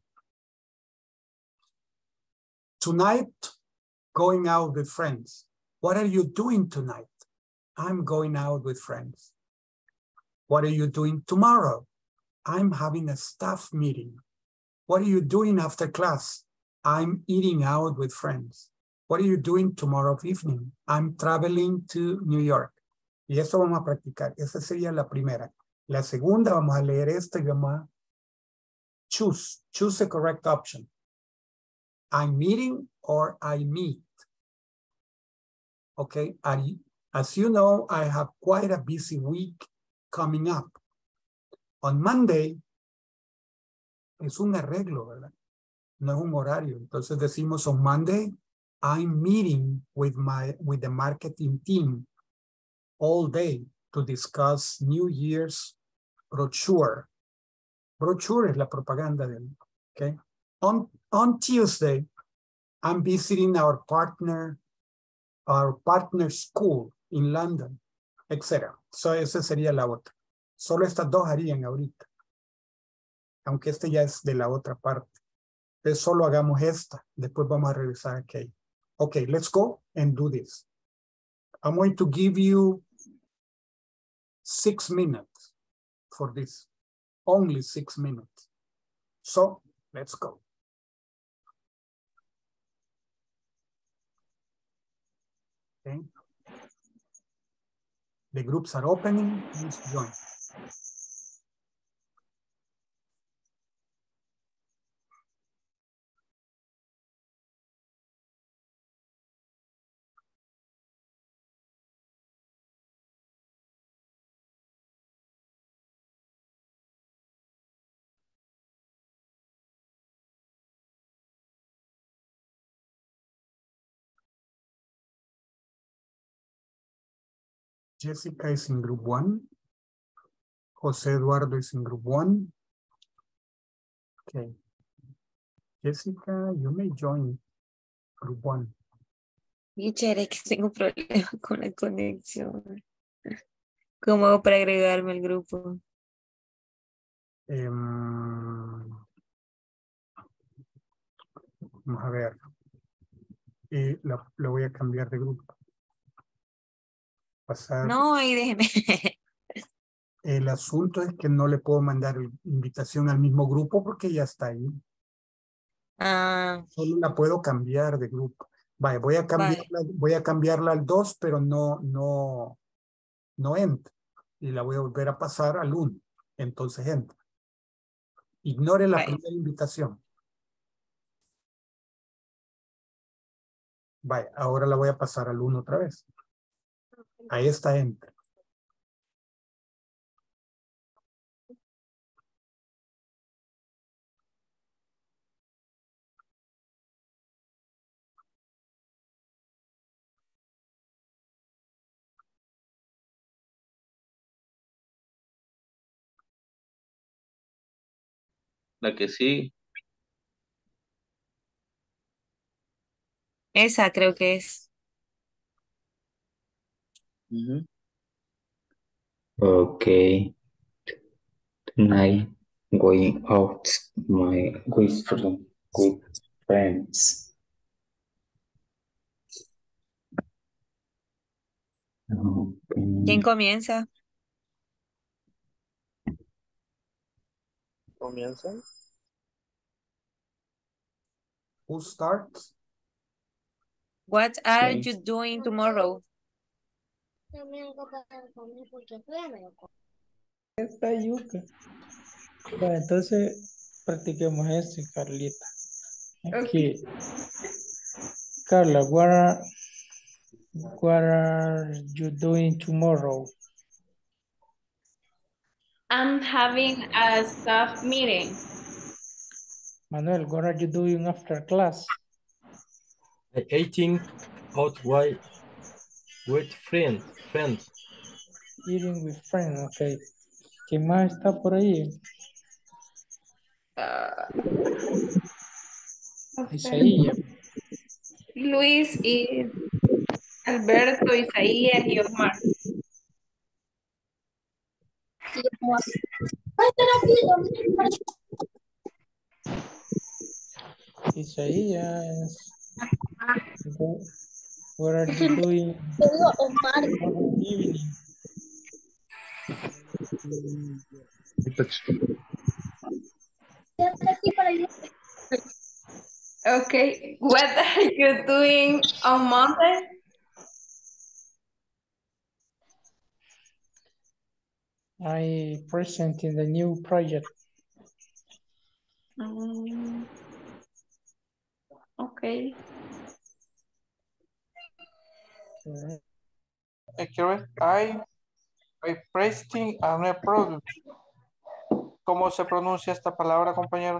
tonight, going out with friends. What are you doing tonight? I'm going out with friends. What are you doing tomorrow? I'm having a staff meeting. What are you doing after class? I'm eating out with friends. What are you doing tomorrow evening? I'm traveling to New York. Y eso vamos a practicar. Esa sería la primera. La segunda, vamos a leer esta y vamos a choose. Choose the correct option. I'm meeting or I meet. Okay. I, as you know, I have quite a busy week coming up. On Monday, es un arreglo, ¿verdad? No es un horario. Entonces decimos on Monday, I'm meeting with my with the marketing team all day to discuss New Year's brochure. Brochure es la propaganda del, okay? On, on Tuesday, I'm visiting our partner, our partner school in London, et cetera. So esa sería la otra. Solo estas dos harían ahorita. Aunque este ya es de la otra parte. Entonces solo hagamos esta. Después vamos a revisar aquello. Okay, let's go and do this. I'm going to give you six minutes for this. Only six minutes. So let's go. Okay. The groups are opening. Please join. Jessica is in group one. Jose Eduardo is in group one. Okay. Jessica, you may join group one. Y chévere que tengo problemas con la conexión. ¿Cómo hago para agregarme al grupo? Um, vamos a ver. Y la, lo voy a cambiar de grupo. Pasar. No, ahí déjeme. El asunto es que no le puedo mandar invitación al mismo grupo porque ya está ahí. Ah. Solo la puedo cambiar de grupo. Vale, voy a cambiarla, voy a cambiarla al dos, pero no, no, no entra. Y la voy a volver a pasar al uno. Entonces entra. Ignore la Vale. primera invitación. Vale, ahora la voy a pasar al uno otra vez. Ahí está entra. La que sí. Esa creo que es. Uh-huh. Ok. Tonight. going out my with friend, with friends. ¿Quién comienza? ¿Comienzan? Who starts? What are Sí. you doing tomorrow? Esta yuca. Bueno, entonces practiquemos esto, Carlita. Aquí. Carla, what are, what are you doing tomorrow? I'm having a staff meeting. Manuel, what are you doing after class? I eating out with, with friends. friends. Eating with friends, ok. ¿Quién más está por ahí? Isaías. Luis y Alberto, Isaías y Omar. Isaías. What are you doing tomorrow evening? Okay, what are you doing on Monday? I presenting the new project. Mm, okay. Accurate. I, I presenting a new product. ¿Cómo se pronuncia esta palabra, compañeros?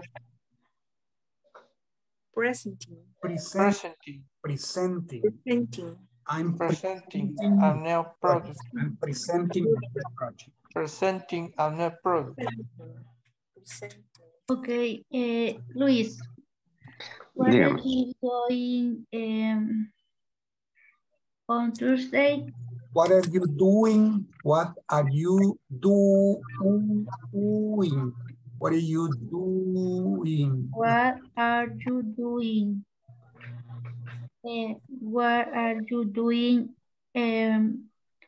Presenting. Present, Presenting. presenting. Presenting. I'm Presenting presenting a new product. I'm presenting a new project. Presenting a new product. Presenting. Okay, uh, Luis, what are Dígame. you going um, on Thursday? What are you doing? What are you doing? What are you doing? What are you doing? Uh, what are you doing? Um,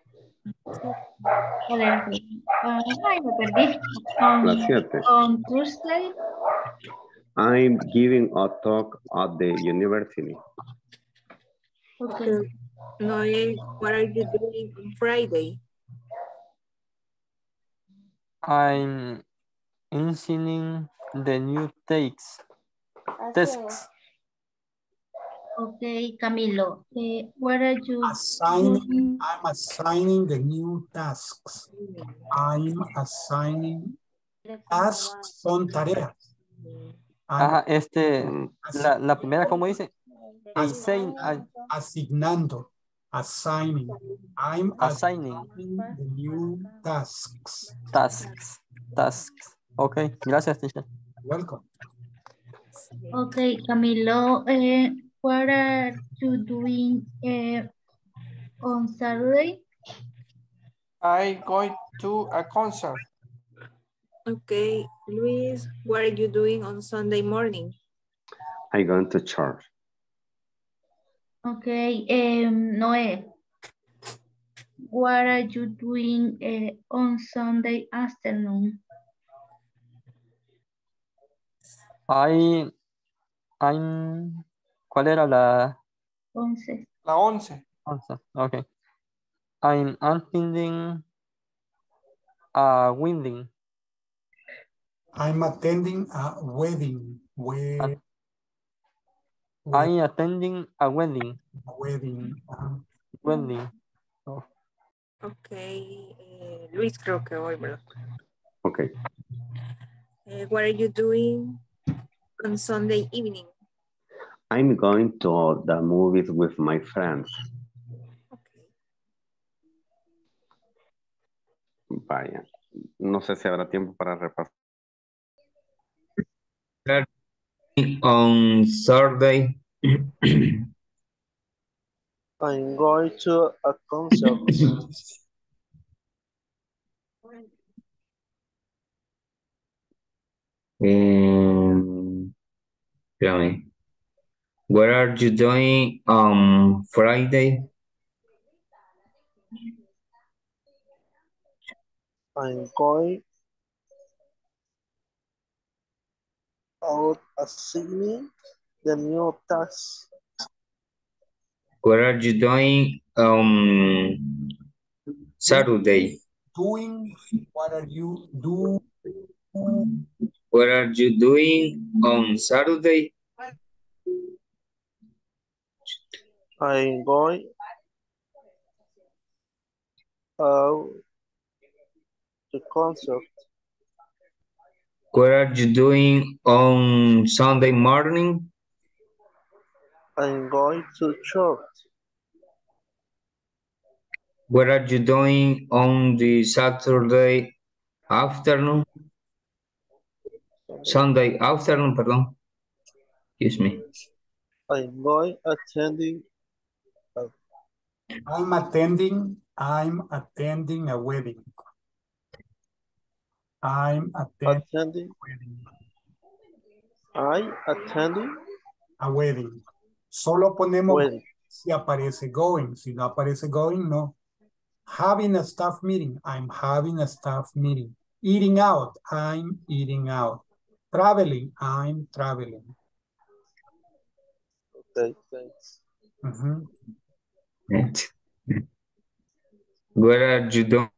a ver, uh, ay, me perdí. On, Las siete. on Thursday? I'm giving a talk at the university. Okay. Noel, what are you doing on Friday? I'm initiating the new takes. Tasks. Okay, Camilo, uh, what are you Assigning, doing? I'm assigning the new tasks. I'm assigning tasks son tareas. I'm Ajá, este, assi- la, la primera, ¿cómo dice? as- Assign, a- asignando, assigning. I'm assigning assigning the new tasks. tasks. Tasks. Ok, gracias, teacher. Welcome. Okay, Camilo, uh, what are you doing uh, on Saturday? I going to a concert. Okay, Luis, what are you doing on Sunday morning? I go to church. Okay, um, Noé, what are you doing uh, on Sunday afternoon? I, I'm, ¿cuál era la Once. La once. once? Ok. I'm attending a wedding. I'm attending a wedding. We, I'm attending a wedding. wedding. uh, Wedding. Oh. Okay, eh, Luis creo que hoy, ¿verdad? Okay. Eh, what are you doing on Sunday evening? I'm going to the movies with my friends. Vaya. No sé si habrá tiempo para repasar. On Saturday. I'm going to a concert. Um, espérame. What are you doing on Friday? I'm going out assigning the new task. What are you doing on Saturday? Doing, what are you do? What are you doing on Saturday? I'm going out to concert. What are you doing on Sunday morning? I'm going to church. What are you doing on the Saturday afternoon? Sunday afternoon, perdón. Excuse me. I'm going attending. A... I'm attending. I'm attending a wedding. I'm attending, attending. a wedding. I attending a wedding. Solo ponemos wedding. Si aparece going. Si no aparece going, no. Having a staff meeting. I'm having a staff meeting. Eating out. I'm eating out. Traveling. I'm traveling. Okay, thanks. Mm-hmm. Right. What are you doing?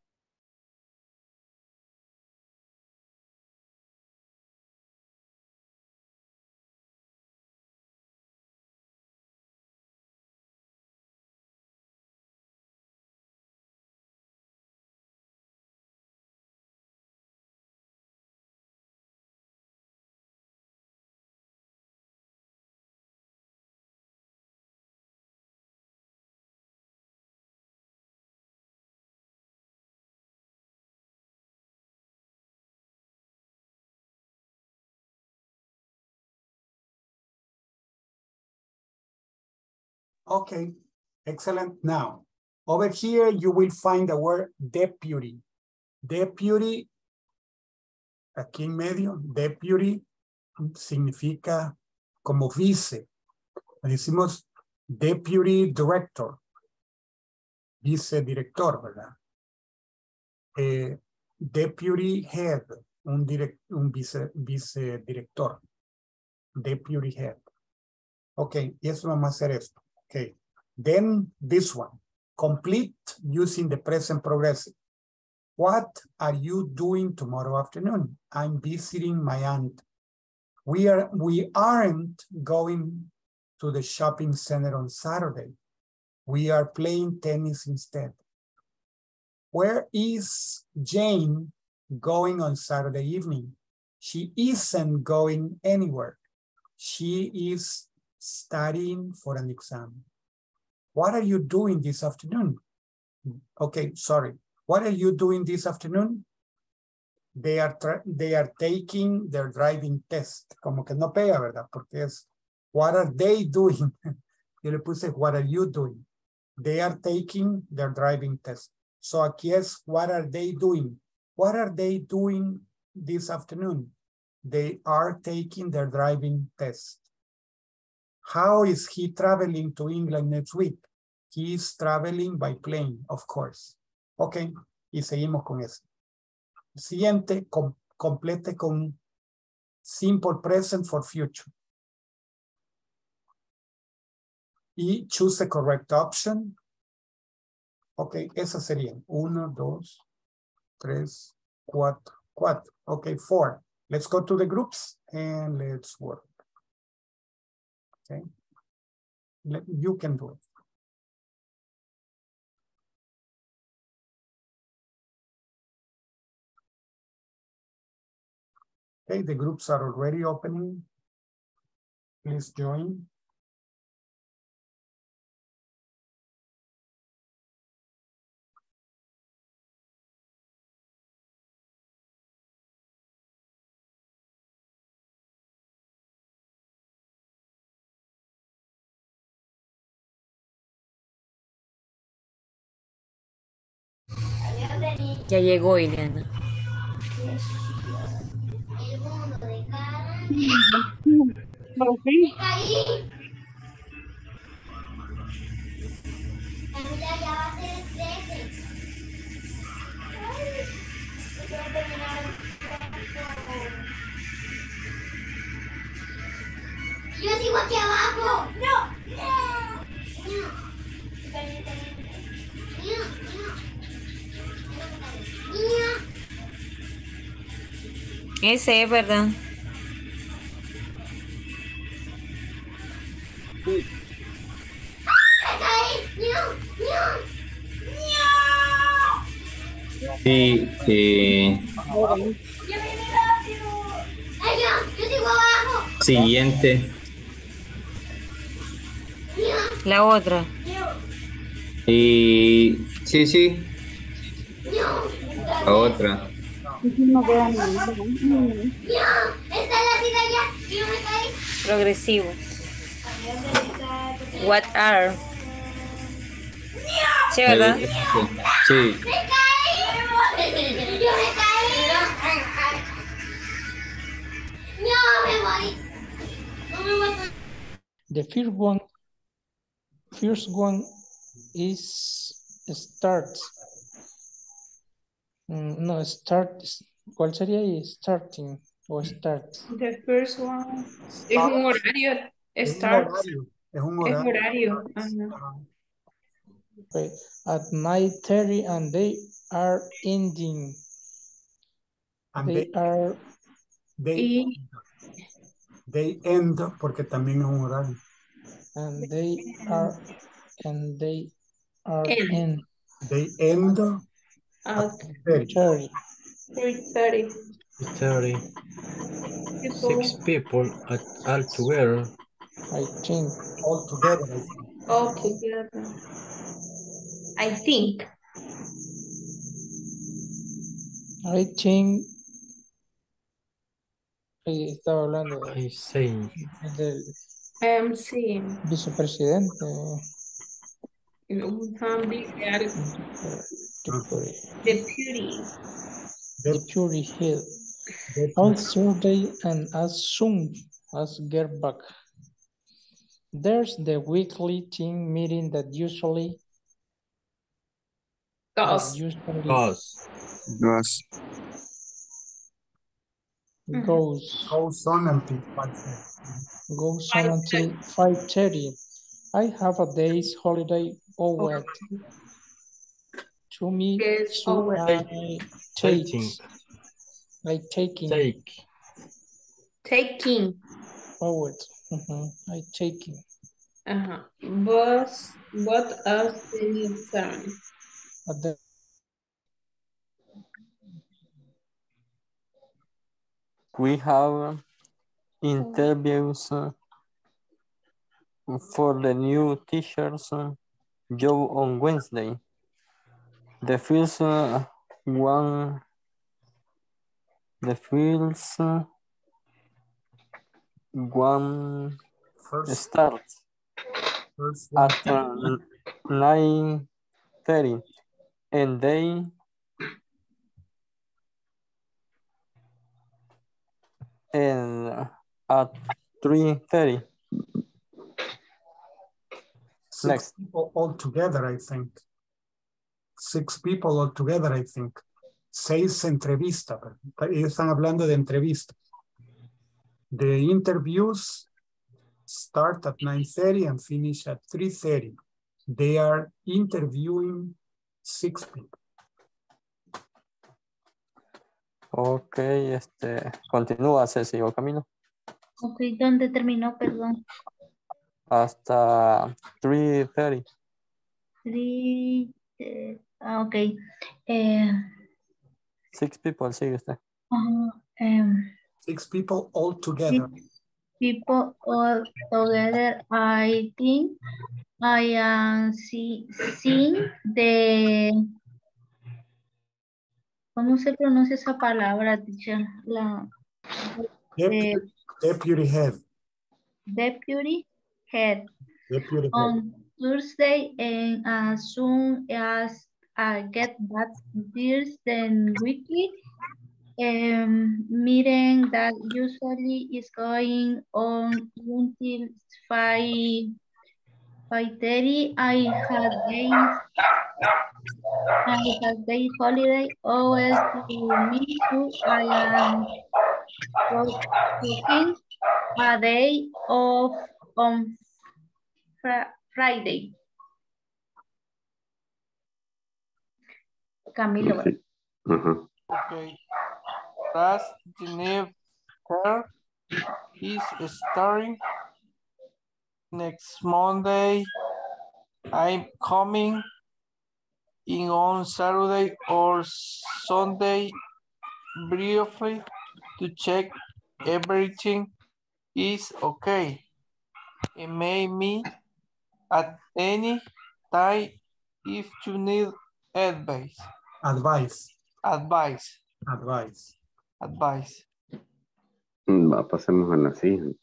Okay, excellent. Now, over here you will find the word deputy. Deputy, aquí en medio, deputy significa como vice. Decimos deputy director, vice director, ¿verdad? Eh, deputy head, un, direct, un vice, vice director. Deputy head. Ok, y eso vamos a hacer esto. Okay, then this one, complete using the present progressive. What are you doing tomorrow afternoon? I'm visiting my aunt. We are we aren't going to the shopping center on Saturday. We are playing tennis instead. Where is Jane going on Saturday evening? She isn't going anywhere. She is studying for an exam. What are you doing this afternoon? Okay, sorry. What are you doing this afternoon? They are, they are taking their driving test. Como que no pega, ¿verdad? Porque es, what are they doing? Yo le puse, what are you doing? They are taking their driving test. So aquí es, what are they doing? What are they doing this afternoon? They are taking their driving test. How is he traveling to England next week? He is traveling by plane, of course. Ok, y seguimos con eso. Siguiente, com complete con simple present for future. Y choose the correct option. Ok, esas serían uno, dos, tres, cuatro, cuatro. Ok, four. Let's go to the groups and let's work. Okay, you can do it. Okay, the groups are already opening. Please join. Ya llegó Ileana. Por fin. Yo sigo aquí abajo. No, no. Ese es verdad. Sí, eh, Yo sigo abajo. siguiente. La otra. Y sí, sí, la otra. Progresivo. What are? Sí, ¿verdad? Eh, sí. The first one, first one is start. Mm, no, start. ¿Cuál sería ahí? Starting o start. The first one es un horario. Es un Start. horario. Es un Es horario. horario. Ajá. Okay. At nine thirty and they are ending. And They they, are they, Y they end porque también es un horario. and they are and they are en in They end at at thirty. thirty. three thirty. thirty. Six people at all together. I think. All together, I think. All together. I think. I think eh, estaba hablando I say. del I am seeing. vicepresidente. Um, dice algo. Deputy. Deputy. Deputy head. On Thursday and as soon as get back. There's the weekly team meeting that usually that Goes. usually Goes. Goes. goes Goes on until five thirty. goes on until five thirty. I have a day's holiday over to me, Yes, so over. I take Taking. I taking Take. Taking. forward. Mhm, I taking. Uh-huh. Both, both of the exam. But the We have interviews uh, for the new teachers uh, job on Wednesday. The first uh, one, the first uh, one First, starts first one. at uh, nine thirty, and they and at three thirty. Six Next. people all together, I think. Six people all together, I think. Seis entrevistas. pero Ellos están hablando de entrevistas. The interviews start at nine thirty and finish at three thirty. They are interviewing six people. Ok, este, continúa Ceci o Camilo. Ok, ¿dónde terminó? Perdón. Hasta three thirty. Three, eh, ah, ok. Eh, Six people, sigue usted. uh, um, Six people all together. people all together, I think I am see, seeing the... ¿Cómo se pronuncia esa palabra, teacher? La... Deputy, eh, deputy head. deputy head. Deputy head. On Thursday and as soon as I get back, there's the weekly um, meeting that usually is going on until five five thirty. I had days I have day holiday always to me too. I am working a day off on fr Friday. Camilo. Sí. Ajá. Okay. Does Geneva Fair is starting next Monday. I'm coming in on Saturday or Sunday briefly to check everything is okay. It may me at any time if you need advice. Advice. Advice. Advice. Advice. Va, pasemos a la siguiente.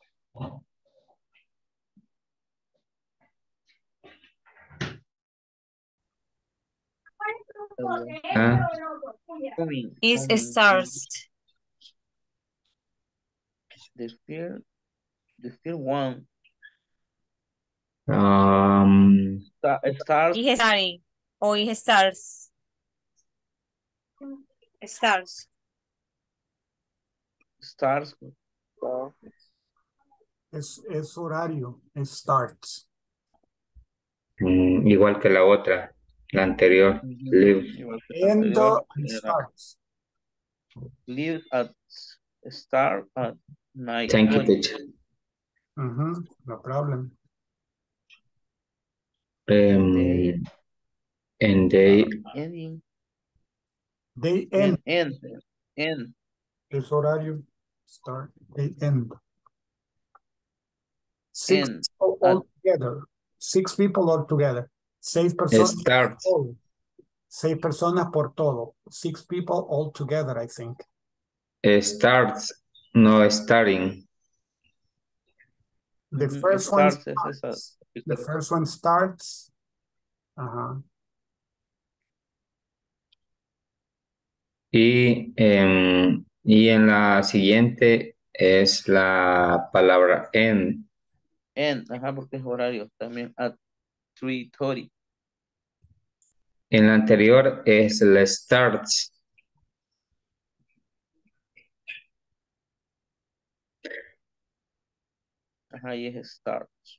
Ah, Coming, Is coming. stars. The first, the first one. um, Sta- Stars. Is starting. O is stars. Stars. Stars. Es, es horario. It starts. mm, igual que la otra, la anterior. Live. Igual que la End anterior, and era starts. Live at start at night. Thank you, Bueno, teacher. Mhm, no problem. Um, they and they ending They and end. end end Es horario. Start. They end. Six end people at all together. Six people all together. Seis personas. start. All. Seis personas por todo. Six people all together, I think. Starts, no starting. The mhm, first one starts es esa. starts. The first one starts. Ajá. Y, em, y en la siguiente es la palabra end. End, ajá, porque es horario también at three thirty. En la anterior es el starts. Ajá, y es starts.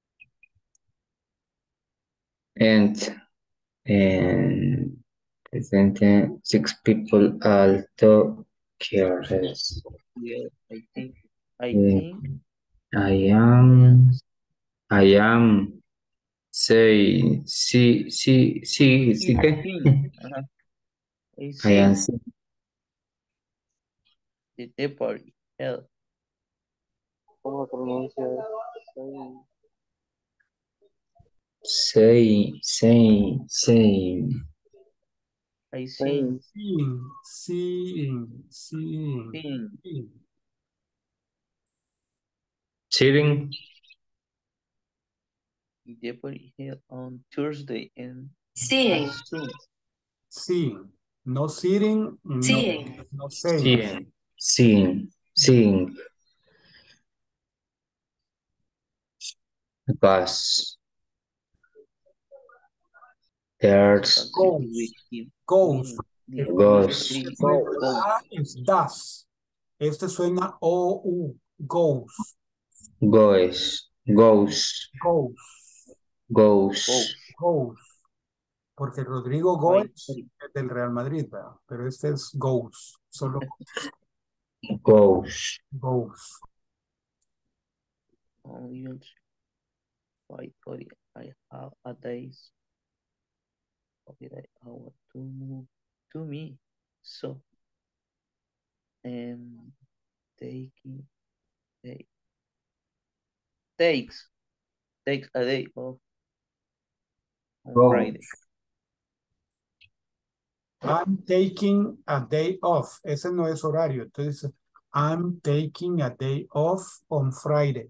And, and presente six people alto careless. Yeah, I think I Eh, think I am, I am, say, sí, sí, sí, sí, ¿qué? sí, ajá. I I am, see the depot hell. ¿Cómo pronuncia? say, say, say. I see Seeing, seeing, seeing, seeing seeing. Sitting, the depot hell on Thursday and Seeing. as soon. Seeing. No sitting, no, Seeing. no saying. seeing, seeing, seeing. Bus. There's Goes. With him. Goes. The goes. three Suena goes. A es das. Este suena O, U. Goes. Goes, goes, Goes. goes, Goes. Goes. Porque Rodrigo Five Goes thirty. es del Real Madrid, ¿verdad? Pero este es Goes. Solo goes. Goes. Only until five thirty. I have a days holiday hour to move to me. So um taking take, takes takes a day off on Goes. Friday. I'm taking a day off. Ese no es horario. Entonces, I'm taking a day off on Friday.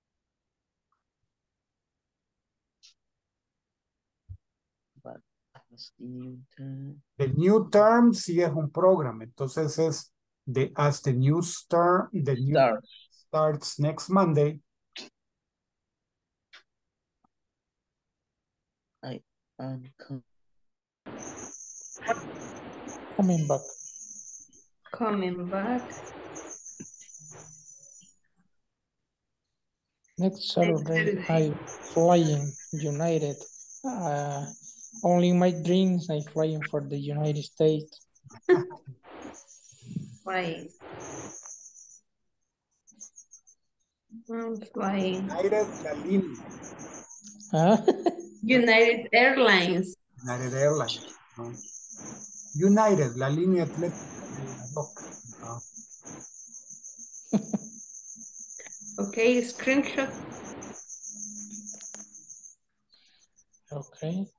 But What's the new term? The new term sí es un programa. Entonces es the, as the new start, the new Start. starts next Monday. I am com- Coming back. Coming back. Next Saturday, I flying United. Uh, only in my dreams, I flying for the United States. Flying. I'm flying. United la línea. Huh? United Airlines. United Airlines. ¿no? United, la línea atlética de la roca. ¿no? Okay, screenshot. Okay.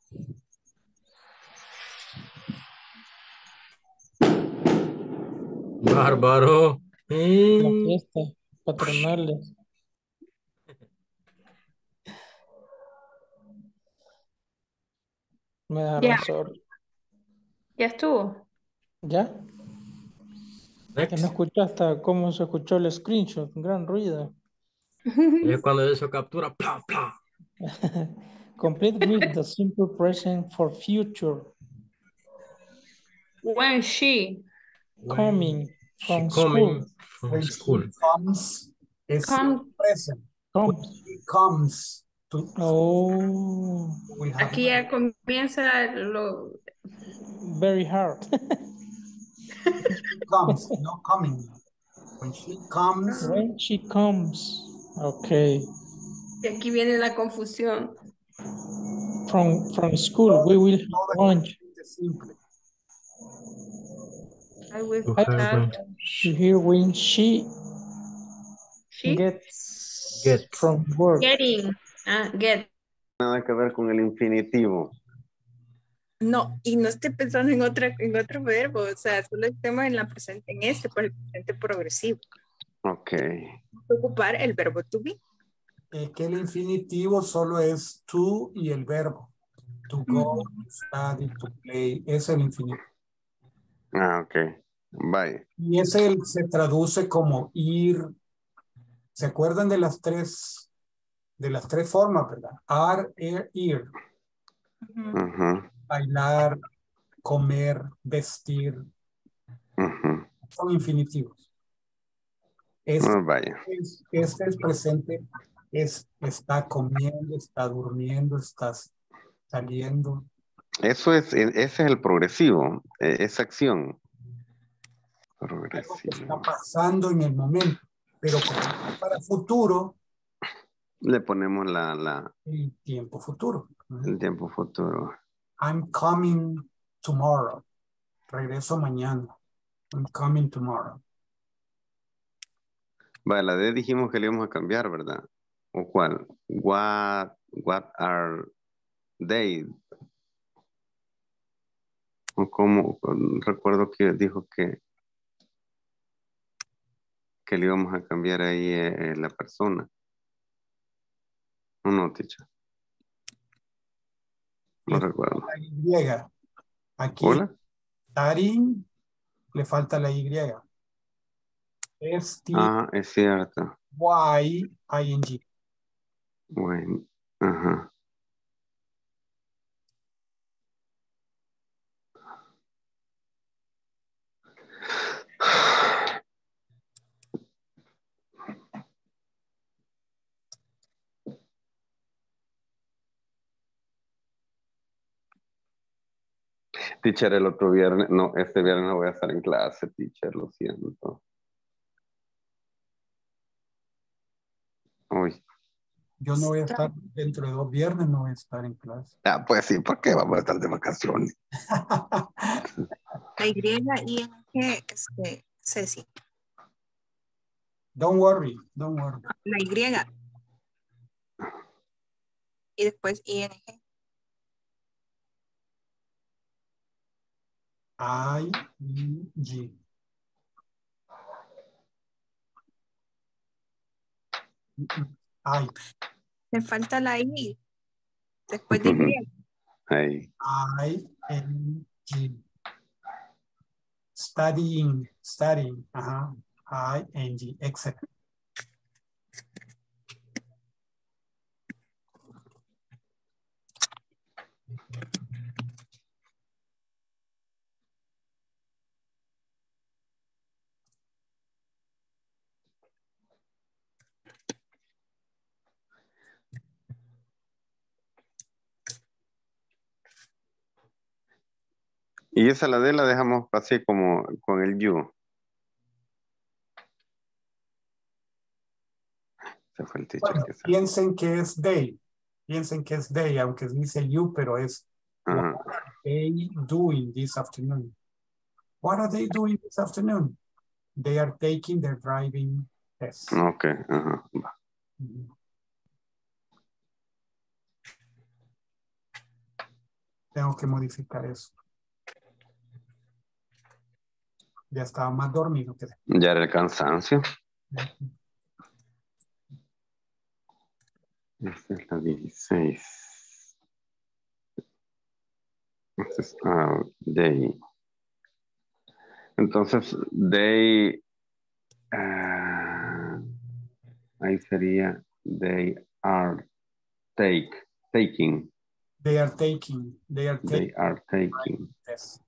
Bárbaro. La Mm. fiesta patronales. Me dejaron Ya, solo. ya estuvo. ¿Ya? Que no escuchaste cómo se escuchó el screenshot. Gran ruido. Es cuando eso captura. Pla, pla. Complete with the simple present for future. When she Coming from She coming school. from When school. she comes, es Come. present. Comes. When she comes to Oh, we have Aquí ya comienza lo. very hard. comes, no coming. When she comes, When she comes. Okay. Y aquí viene la confusión. From from school, we will have lunch. simple. I will To I have have when You hear when she she gets Get. from work. getting. Ah, get. Nada que ver con el infinitivo. No, y no estoy pensando en otra, en otro verbo, o sea, solo estamos en la presente, en este, por el presente progresivo. Ok. Ocupar el verbo to be. Es que el infinitivo solo es to y el verbo. To go, to study, to play. Es el infinitivo. Ah, ok. Bye. Y ese se traduce como ir. ¿Se acuerdan de las tres, de las tres formas, verdad? Ar, er, ir. Ujú, Bailar, comer, vestir. ujú. Son infinitivos. Este, Ah, vaya. es, este es presente. Es, está comiendo, está durmiendo, está saliendo. Eso es, e- ese es el progresivo, eh, esa acción. Algo que Progresivo. está pasando en el momento. Pero como para futuro, Le ponemos la, la, el tiempo futuro. el tiempo futuro. I'm coming tomorrow. Regreso mañana. I'm coming tomorrow. Vale, la D dijimos que le íbamos a cambiar, ¿verdad? ¿O cuál? What, what are they? O cómo, recuerdo que dijo que, que le íbamos a cambiar ahí eh, eh, la persona. ¿O no, teacher? No Le recuerdo. falta la Y. Aquí, ¿Hola? studying, le falta la Y. S T Ah, es cierto. Y I N G. Bueno, ajá. Teacher, el otro viernes, no, este viernes no voy a estar en clase, teacher, lo siento. Uy. Yo no voy a estar dentro de dos viernes, no voy a estar en clase. Ah, pues sí, porque vamos a estar de vacaciones. La Y, I, N, G, este, Ceci. Don't worry, don't worry. La Y. Y después I, N, G. I N G. I. Le falta la I. Después de Y. Hey. I N G. Studying, studying. Uh-huh. I N G. Excellent. Y esa la D la dejamos así como con el you. Se fue el teacher Bueno, que salió. piensen que es they. Piensen que es they, aunque dice you, pero es Ajá. what are they doing this afternoon. What are they doing this afternoon? They are taking their driving test. Ok, ajá. Va. Ujú. Tengo que modificar eso. Ya estaba más dormido que Ya era el cansancio. Esta es la dieciséis. Esta es ah, they. Entonces, they. ah, ahí sería they are take, taking. They are taking, they are taking They are taking. test.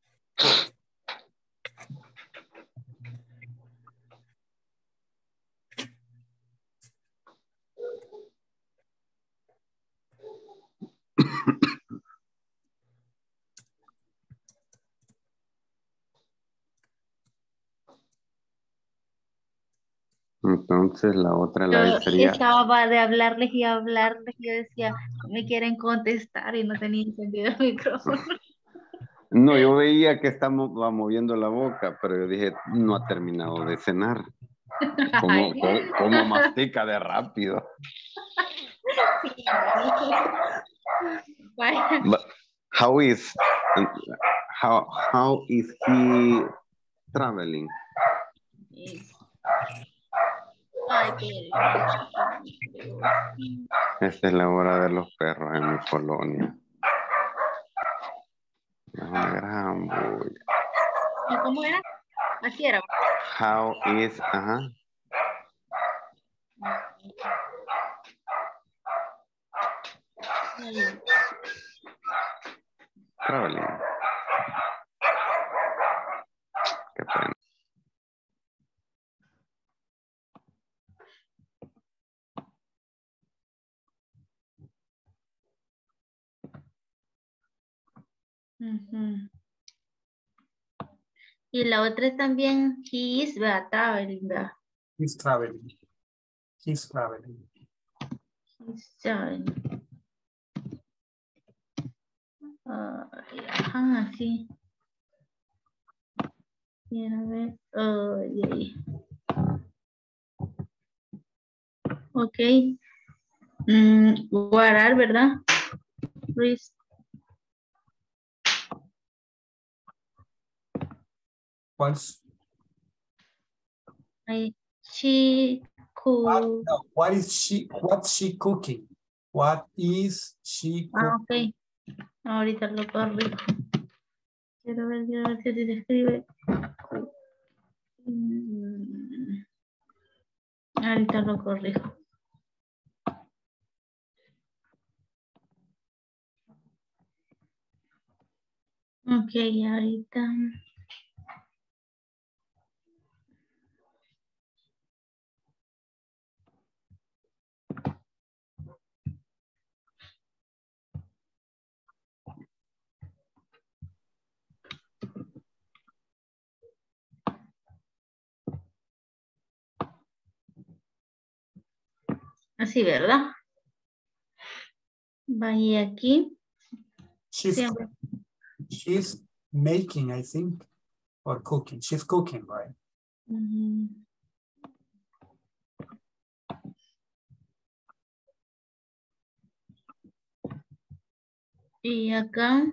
Entonces, la otra Yo la I sería estaba de hablarles y hablarles y yo decía, me quieren contestar y no tenía encendido el micrófono. no, yo veía que estamos va moviendo la boca, pero yo dije, no ha terminado de cenar. ¿Cómo, cómo, cómo mastica de rápido? Vaya. But how is how how is he traveling? Ay, qué Esta es la hora de los perros en mi colonia. Es una gran bulla. ¿Cómo era? Así era. How is, ajá. Traveling. Qué pena. Ujú. Y la otra es también he is, ¿verdad? Traveling, ¿verdad? He's traveling. He's traveling. He's traveling. Ay, ajá, sí. Quiero ver. Ay, ay. Ok. Mm, guardar, ¿verdad? Luis. What's Ay, she what, could. no, what is she what's she cooking? What is she Ah, cooking? ok. Ahorita lo corrijo. Quiero ver, quiero ver si se escribe. Mm, ahorita lo corrijo. Ok, ahorita. Así, ¿verdad? Vaya aquí. She's Siempre. she's making, I think, or cooking. She's cooking, right? Ujú. Y acá.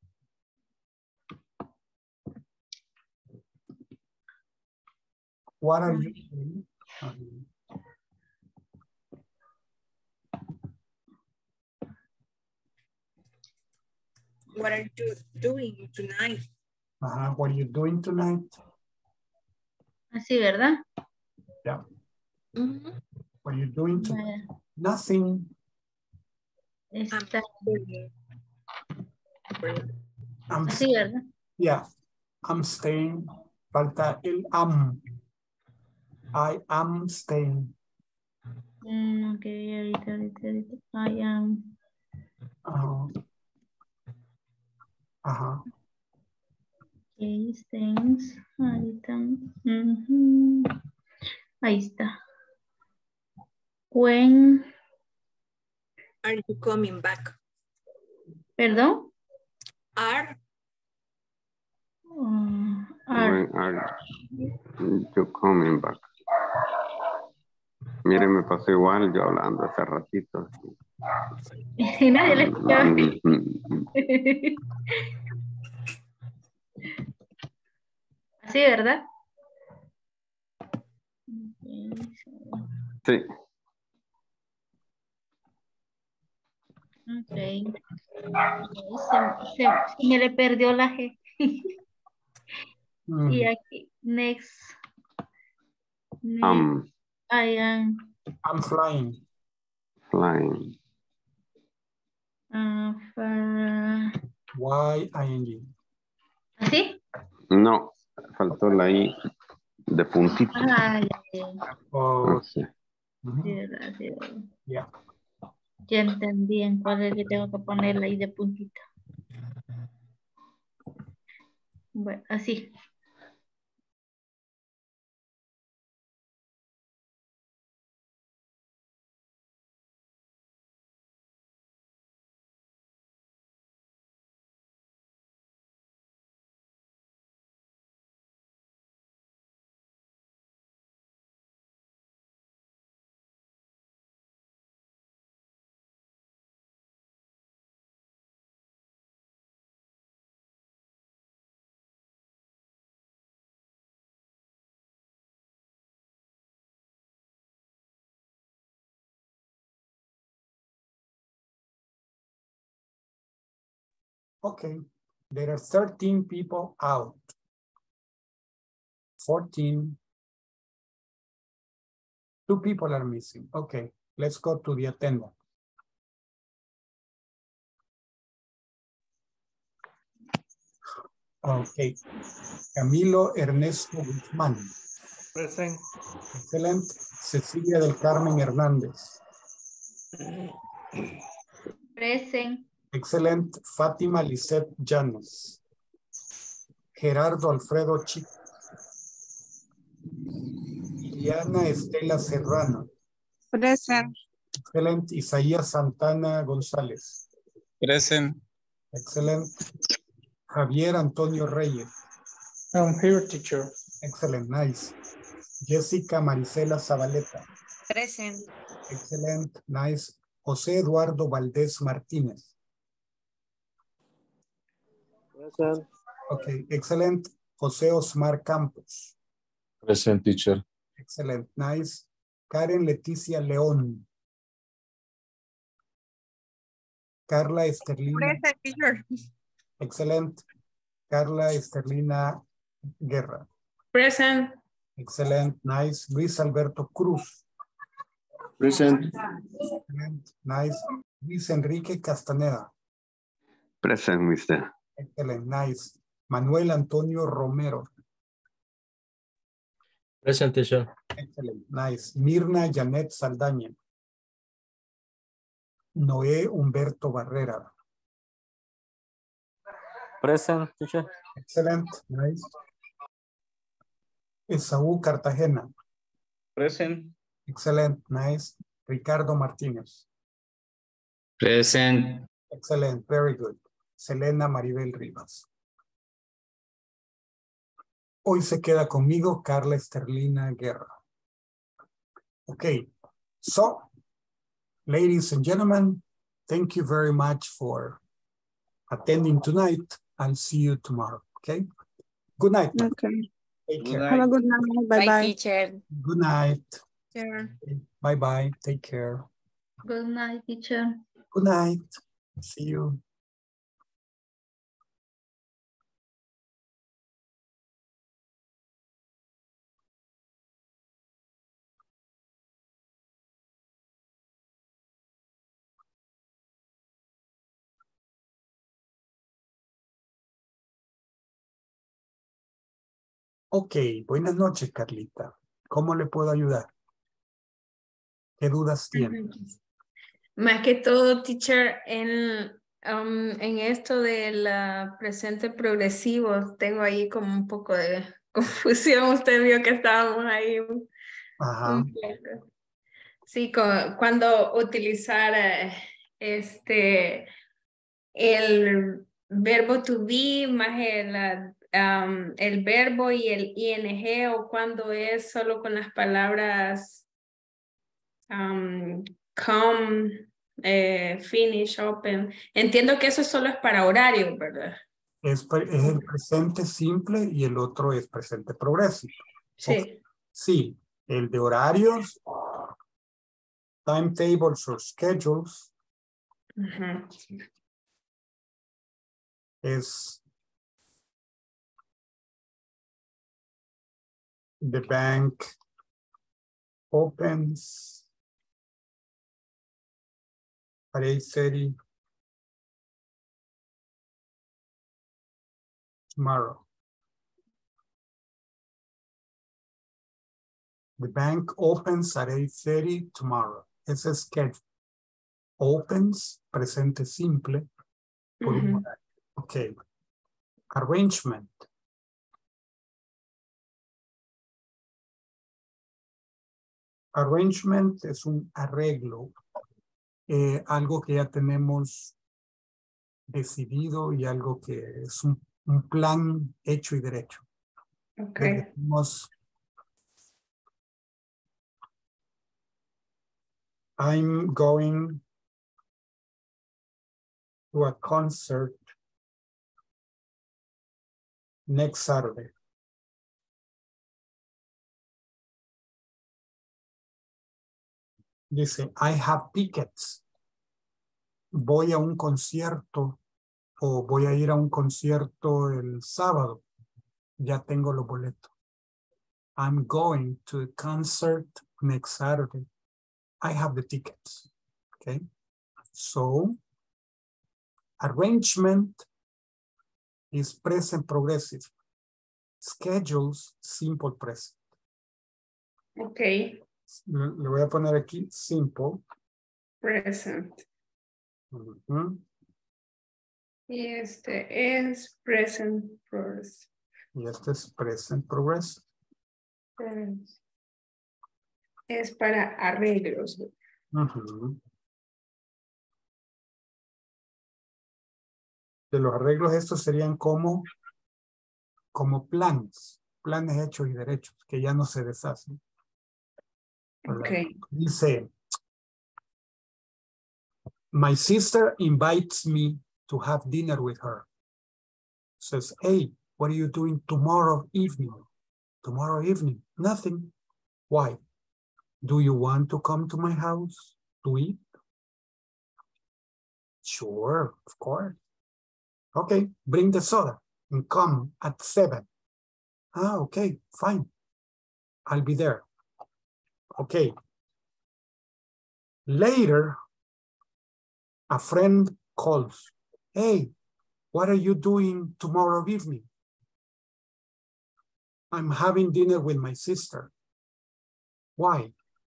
What are you doing? Um, what are you doing tonight? Uh-huh. What are you doing tonight? Así, ¿verdad? Yeah. Mm-hmm. What are you doing tonight? Vaya. Nothing. Está. I'm Así, ¿verdad? Yeah. I'm staying. Falta el am. I am staying. Mm, ok, ahorita, ahorita, ahorita. I am. Uh, ajá. Okay, thanks. Ahorita. Ujú. Ahí está. When. Are you coming back? ¿Perdón? Are. Uh, are. When are you coming back? Mire, me pasó igual yo hablando hace ratito. Y nadie le escuchaba. Así, ¿verdad? Sí. Ok. Se, se, se me le perdió la G. Mm. Y aquí, next. next Um, I am. I'm flying. Flying. Uh, for, Y I N G. ¿Así? No, faltó la I de puntito. Ah, ya, ya. Oh, Ah, sí. Sí, verdad, sí, verdad. yeah. Ya entendí en cuál es que tengo que ponerla ahí de puntita. Bueno, así. Okay. There are thirteen people out. fourteen. Two people are missing. Okay. Let's go to the attendant. Okay. Camilo Ernesto Guzmán. Present. Excelente. Cecilia del Carmen Hernández. Present. Excelente. Fátima Lisette Llanos. Gerardo Alfredo Chico. Diana Estela Serrano. Present. Excelente. Isaías Santana González. Present. Excelente. Javier Antonio Reyes. I'm here, teacher. Excellent, nice. Jessica Marisela Zabaleta. Present. Excellent, nice. José Eduardo Valdés Martínez. Present. Okay, excellent. José Osmar Campos. Present, teacher. Excellent, nice. Karen Leticia León. Carla Esterlina. Present, teacher. Excellent. Carla Esterlina Guerra. Present. Excellent, nice. Luis Alberto Cruz. Present. Excellent, nice. Luis Enrique Castaneda. Present, mister. Excellent, nice. Manuel Antonio Romero. Present, teacher. Excellent, nice. Mirna Janet Saldaña. Noé Humberto Barrera. Present, teacher. Excellent, nice. Esaú Cartagena. Present. Excellent, nice. Ricardo Martínez. Present. Excellent, very good. Selena Maribel Rivas. Hoy se queda conmigo Carla Esterlina Guerra. Okay, so, ladies and gentlemen, thank you very much for attending tonight. I'll see you tomorrow, okay? Good night. Okay. Take care. Have a good night. Bye-bye. Bye, teacher. Good night. Sure. Bye-bye. Take care. Good night, teacher. Good night. See you. Ok, buenas noches, Carlita. ¿Cómo le puedo ayudar? ¿Qué dudas tiene? Más que todo, teacher, en, um, en esto del uh, presente progresivo, tengo ahí como un poco de confusión. Usted vio que estábamos ahí un, Ajá. un poco. Sí, cu- cuando utilizar eh, este, el verbo to be más el, uh, um, el verbo y el ing, o cuando es solo con las palabras um, come, eh, finish, open. Entiendo que eso solo es para horario, ¿verdad? Es, pre- es el presente simple y el otro es presente progresivo. Sí. Sí, el de horarios, timetables o schedules, Ajá. es the bank opens at eight thirty tomorrow. The bank opens at eight thirty tomorrow. Ese es schedule. Opens, presente simple, por un Ujú. horario. Ok. Arrangement. Arrangement es un arreglo, eh, algo que ya tenemos decidido y algo que es un, un plan hecho y derecho. Ok. Le decimos, I'm going to a concert next Saturday. Dice, I have tickets. Voy a un concierto o voy a ir a un concierto el sábado. Ya tengo los boletos. I'm going to a concert next Saturday. I have the tickets. Okay. So, arrangement is present progressive. Schedules, simple present. Ok. Le, le voy a poner aquí simple. Present. Uh-huh. Y este es present progressive. Y este es present progressive. Es para arreglos. Uh-huh. De los arreglos estos serían como, como planes, planes hechos y derechos, que ya no se deshacen. Okay. Dice, my sister invites me to have dinner with her. Says, hey, what are you doing tomorrow evening? Tomorrow evening, nothing. Why? Do you want to come to my house to eat? Sure, of course. Okay, bring the soda and come at seven. Ah, okay, fine. I'll be there. Okay. Later, a friend calls. Hey, what are you doing tomorrow evening? I'm having dinner with my sister. Why?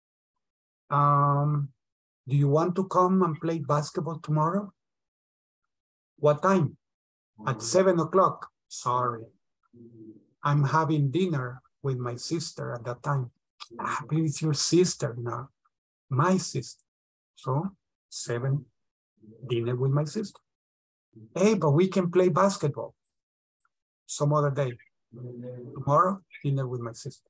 Um, do you want to come and play basketball tomorrow? What time? At seven o'clock. Sorry. I'm having dinner with my sister at that time. Ah, but it's your sister now. My sister. So, seven, dinner with my sister. Hey, but we can play basketball some other day. Tomorrow, dinner with my sister.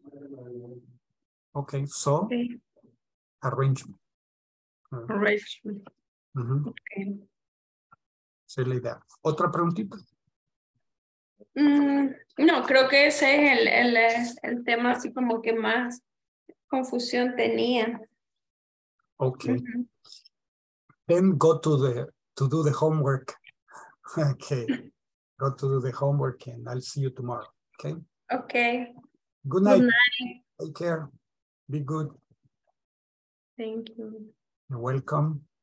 Okay, so, Okay. arrangement. Arrangement. Uh-huh. Okay. Esa es la idea. ¿Otra preguntita? Mm, no, creo que ese es el, el, el tema así como que más confusión tenía. Okay. Uh-huh. Then go to the, to do the homework. Okay. Go to do the homework and I'll see you tomorrow. Okay. Okay. Good night. Good night. Take care. Be good. Thank you. You're welcome.